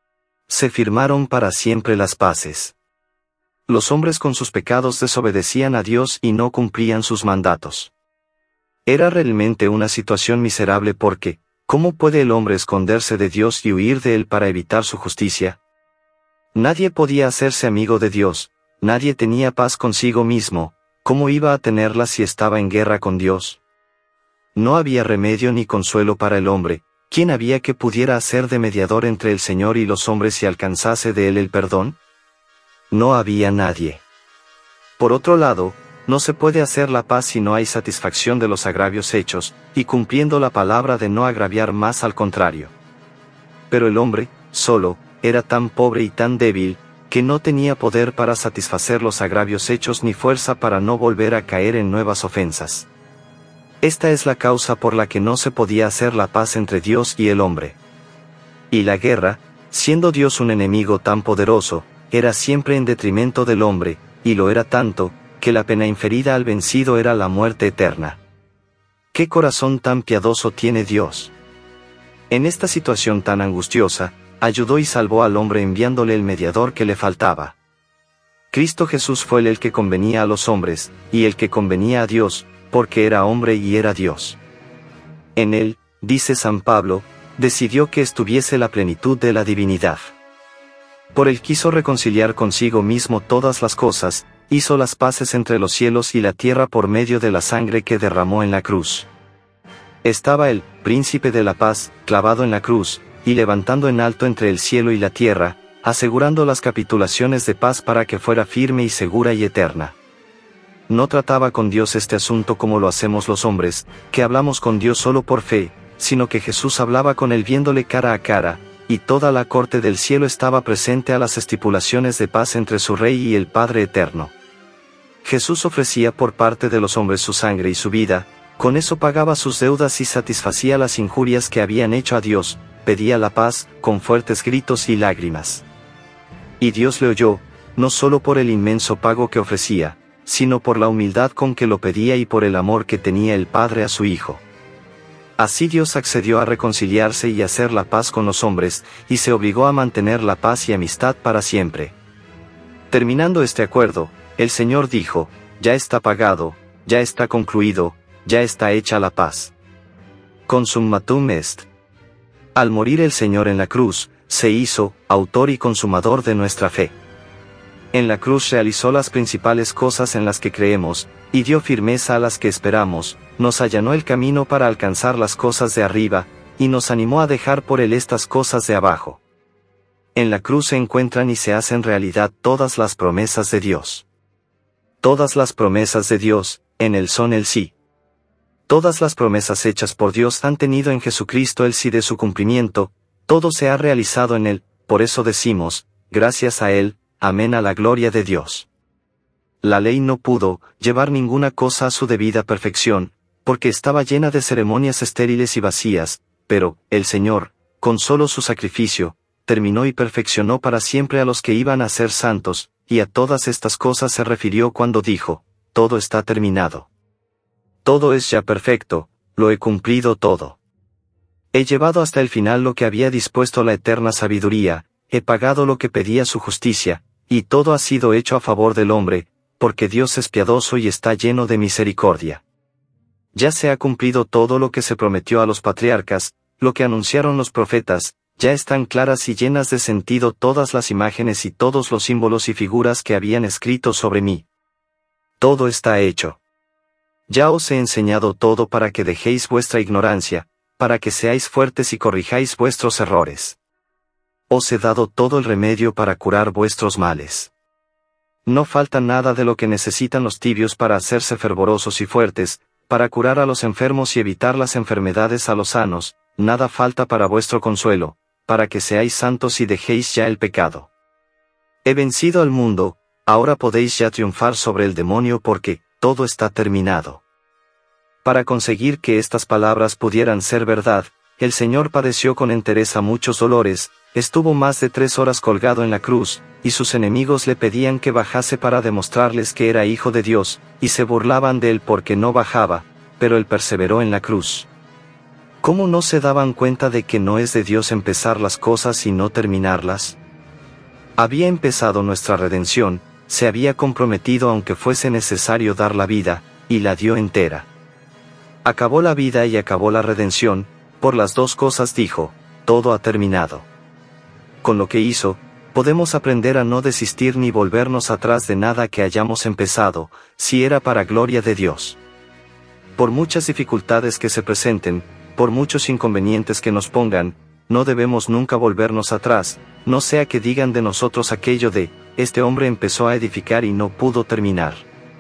S2: Se firmaron para siempre las paces. Los hombres con sus pecados desobedecían a Dios y no cumplían sus mandatos. Era realmente una situación miserable porque, ¿cómo puede el hombre esconderse de Dios y huir de él para evitar su justicia? Nadie podía hacerse amigo de Dios, nadie tenía paz consigo mismo, ¿cómo iba a tenerla si estaba en guerra con Dios? No había remedio ni consuelo para el hombre. ¿Quién había que pudiera hacer de mediador entre el Señor y los hombres y alcanzase de él el perdón? No había nadie. Por otro lado, no se puede hacer la paz si no hay satisfacción de los agravios hechos, y cumpliendo la palabra de no agraviar más al contrario. Pero el hombre, solo, era tan pobre y tan débil, que no tenía poder para satisfacer los agravios hechos ni fuerza para no volver a caer en nuevas ofensas. Esta es la causa por la que no se podía hacer la paz entre Dios y el hombre. Y la guerra, siendo Dios un enemigo tan poderoso, era siempre en detrimento del hombre, y lo era tanto, que la pena inferida al vencido era la muerte eterna. ¿Qué corazón tan piadoso tiene Dios? En esta situación tan angustiosa, ayudó y salvó al hombre enviándole el mediador que le faltaba. Cristo Jesús fue el que convenía a los hombres, y el que convenía a Dios, porque era hombre y era Dios. En él, dice San Pablo, decidió que estuviese la plenitud de la divinidad. Por él quiso reconciliar consigo mismo todas las cosas, hizo las paces entre los cielos y la tierra por medio de la sangre que derramó en la cruz. Estaba el príncipe de la paz, clavado en la cruz, y levantando en alto entre el cielo y la tierra, asegurando las capitulaciones de paz para que fuera firme y segura y eterna. No trataba con Dios este asunto como lo hacemos los hombres, que hablamos con Dios solo por fe, sino que Jesús hablaba con él viéndole cara a cara, y toda la corte del cielo estaba presente a las estipulaciones de paz entre su Rey y el Padre Eterno. Jesús ofrecía por parte de los hombres su sangre y su vida, con eso pagaba sus deudas y satisfacía las injurias que habían hecho a Dios, pedía la paz, con fuertes gritos y lágrimas. Y Dios le oyó, no solo por el inmenso pago que ofrecía, sino por la humildad con que lo pedía y por el amor que tenía el Padre a su Hijo. Así Dios accedió a reconciliarse y hacer la paz con los hombres, y se obligó a mantener la paz y amistad para siempre. Terminando este acuerdo, el Señor dijo, ya está pagado, ya está concluido, ya está hecha la paz. Consummatum est. Al morir el Señor en la cruz, se hizo autor y consumador de nuestra fe. En la cruz realizó las principales cosas en las que creemos, y dio firmeza a las que esperamos, nos allanó el camino para alcanzar las cosas de arriba, y nos animó a dejar por él estas cosas de abajo. En la cruz se encuentran y se hacen realidad todas las promesas de Dios. Todas las promesas de Dios, en él son el sí. Todas las promesas hechas por Dios han tenido en Jesucristo el sí de su cumplimiento, todo se ha realizado en él, por eso decimos, gracias a él, amén a la gloria de Dios. La ley no pudo llevar ninguna cosa a su debida perfección, porque estaba llena de ceremonias estériles y vacías, pero, el Señor, con solo su sacrificio, terminó y perfeccionó para siempre a los que iban a ser santos, y a todas estas cosas se refirió cuando dijo, todo está terminado. Todo es ya perfecto, lo he cumplido todo. He llevado hasta el final lo que había dispuesto la eterna sabiduría, he pagado lo que pedía su justicia, y todo ha sido hecho a favor del hombre, porque Dios es piadoso y está lleno de misericordia. Ya se ha cumplido todo lo que se prometió a los patriarcas, lo que anunciaron los profetas, ya están claras y llenas de sentido todas las imágenes y todos los símbolos y figuras que habían escrito sobre mí. Todo está hecho. Ya os he enseñado todo para que dejéis vuestra ignorancia, para que seáis fuertes y corrijáis vuestros errores. Os he dado todo el remedio para curar vuestros males. No falta nada de lo que necesitan los tibios para hacerse fervorosos y fuertes, para curar a los enfermos y evitar las enfermedades a los sanos, nada falta para vuestro consuelo, para que seáis santos y dejéis ya el pecado. He vencido al mundo, ahora podéis ya triunfar sobre el demonio porque, todo está terminado. Para conseguir que estas palabras pudieran ser verdad, el Señor padeció con entereza muchos dolores, estuvo más de tres horas colgado en la cruz, y sus enemigos le pedían que bajase para demostrarles que era hijo de Dios, y se burlaban de él porque no bajaba, pero él perseveró en la cruz. ¿Cómo no se daban cuenta de que no es de Dios empezar las cosas y no terminarlas? Había empezado nuestra redención, se había comprometido aunque fuese necesario dar la vida, y la dio entera. Acabó la vida y acabó la redención, por las dos cosas dijo, todo ha terminado. Con lo que hizo, podemos aprender a no desistir ni volvernos atrás de nada que hayamos empezado, si era para gloria de Dios. Por muchas dificultades que se presenten, por muchos inconvenientes que nos pongan, no debemos nunca volvernos atrás, no sea que digan de nosotros aquello de, este hombre empezó a edificar y no pudo terminar.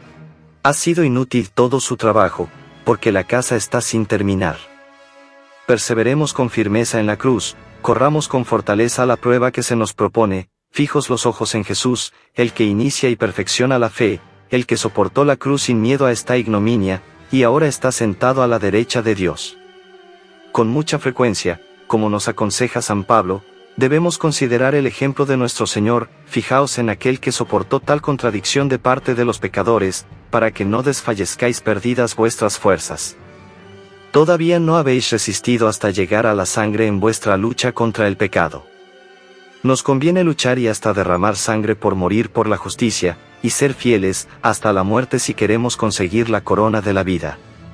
S2: Ha sido inútil todo su trabajo, porque la casa está sin terminar. Perseveremos con firmeza en la cruz, corramos con fortaleza la prueba que se nos propone, fijos los ojos en Jesús, el que inicia y perfecciona la fe, el que soportó la cruz sin miedo a esta ignominia, y ahora está sentado a la derecha de Dios. Con mucha frecuencia, como nos aconseja San Pablo, debemos considerar el ejemplo de nuestro Señor, fijaos en aquel que soportó tal contradicción de parte de los pecadores, para que no desfallezcáis perdidas vuestras fuerzas. Todavía no habéis resistido hasta llegar a la sangre en vuestra lucha contra el pecado. Nos conviene luchar y hasta derramar sangre por morir por la justicia, y ser fieles hasta la muerte si queremos conseguir la corona de la vida.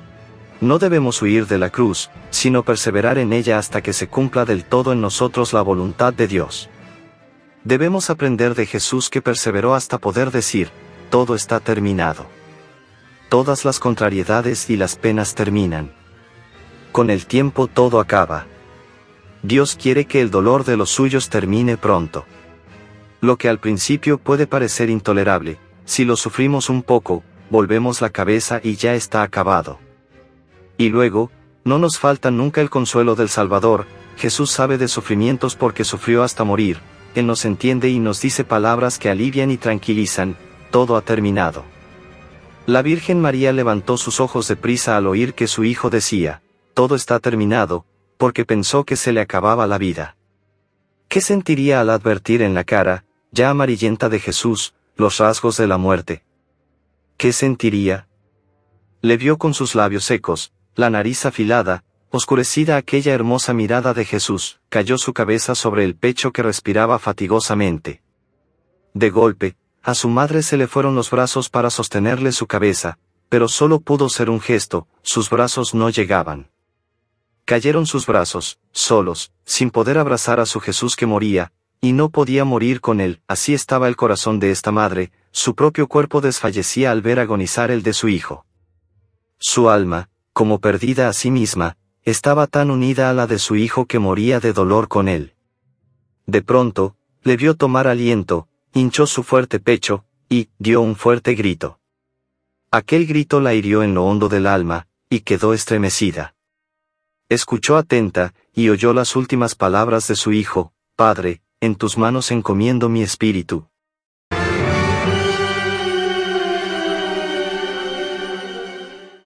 S2: No debemos huir de la cruz, sino perseverar en ella hasta que se cumpla del todo en nosotros la voluntad de Dios. Debemos aprender de Jesús que perseveró hasta poder decir, todo está terminado. Todas las contrariedades y las penas terminan. Con el tiempo todo acaba. Dios quiere que el dolor de los suyos termine pronto. Lo que al principio puede parecer intolerable, si lo sufrimos un poco, volvemos la cabeza y ya está acabado. Y luego, no nos falta nunca el consuelo del Salvador. Jesús sabe de sufrimientos porque sufrió hasta morir, Él nos entiende y nos dice palabras que alivian y tranquilizan, todo ha terminado. La Virgen María levantó sus ojos deprisa al oír que su hijo decía, todo está terminado, porque pensó que se le acababa la vida. ¿Qué sentiría al advertir en la cara, ya amarillenta de Jesús, los rasgos de la muerte? ¿Qué sentiría? Le vio con sus labios secos, la nariz afilada, oscurecida aquella hermosa mirada de Jesús, cayó su cabeza sobre el pecho que respiraba fatigosamente. De golpe, a su madre se le fueron los brazos para sostenerle su cabeza, pero solo pudo ser un gesto, sus brazos no llegaban. Cayeron sus brazos, solos, sin poder abrazar a su Jesús que moría, y no podía morir con él, así estaba el corazón de esta madre, su propio cuerpo desfallecía al ver agonizar el de su hijo. Su alma, como perdida a sí misma, estaba tan unida a la de su hijo que moría de dolor con él. De pronto, le vio tomar aliento, hinchó su fuerte pecho, y dio un fuerte grito. Aquel grito la hirió en lo hondo del alma, y quedó estremecida. Escuchó atenta, y oyó las últimas palabras de su hijo, Padre, en tus manos encomiendo mi espíritu.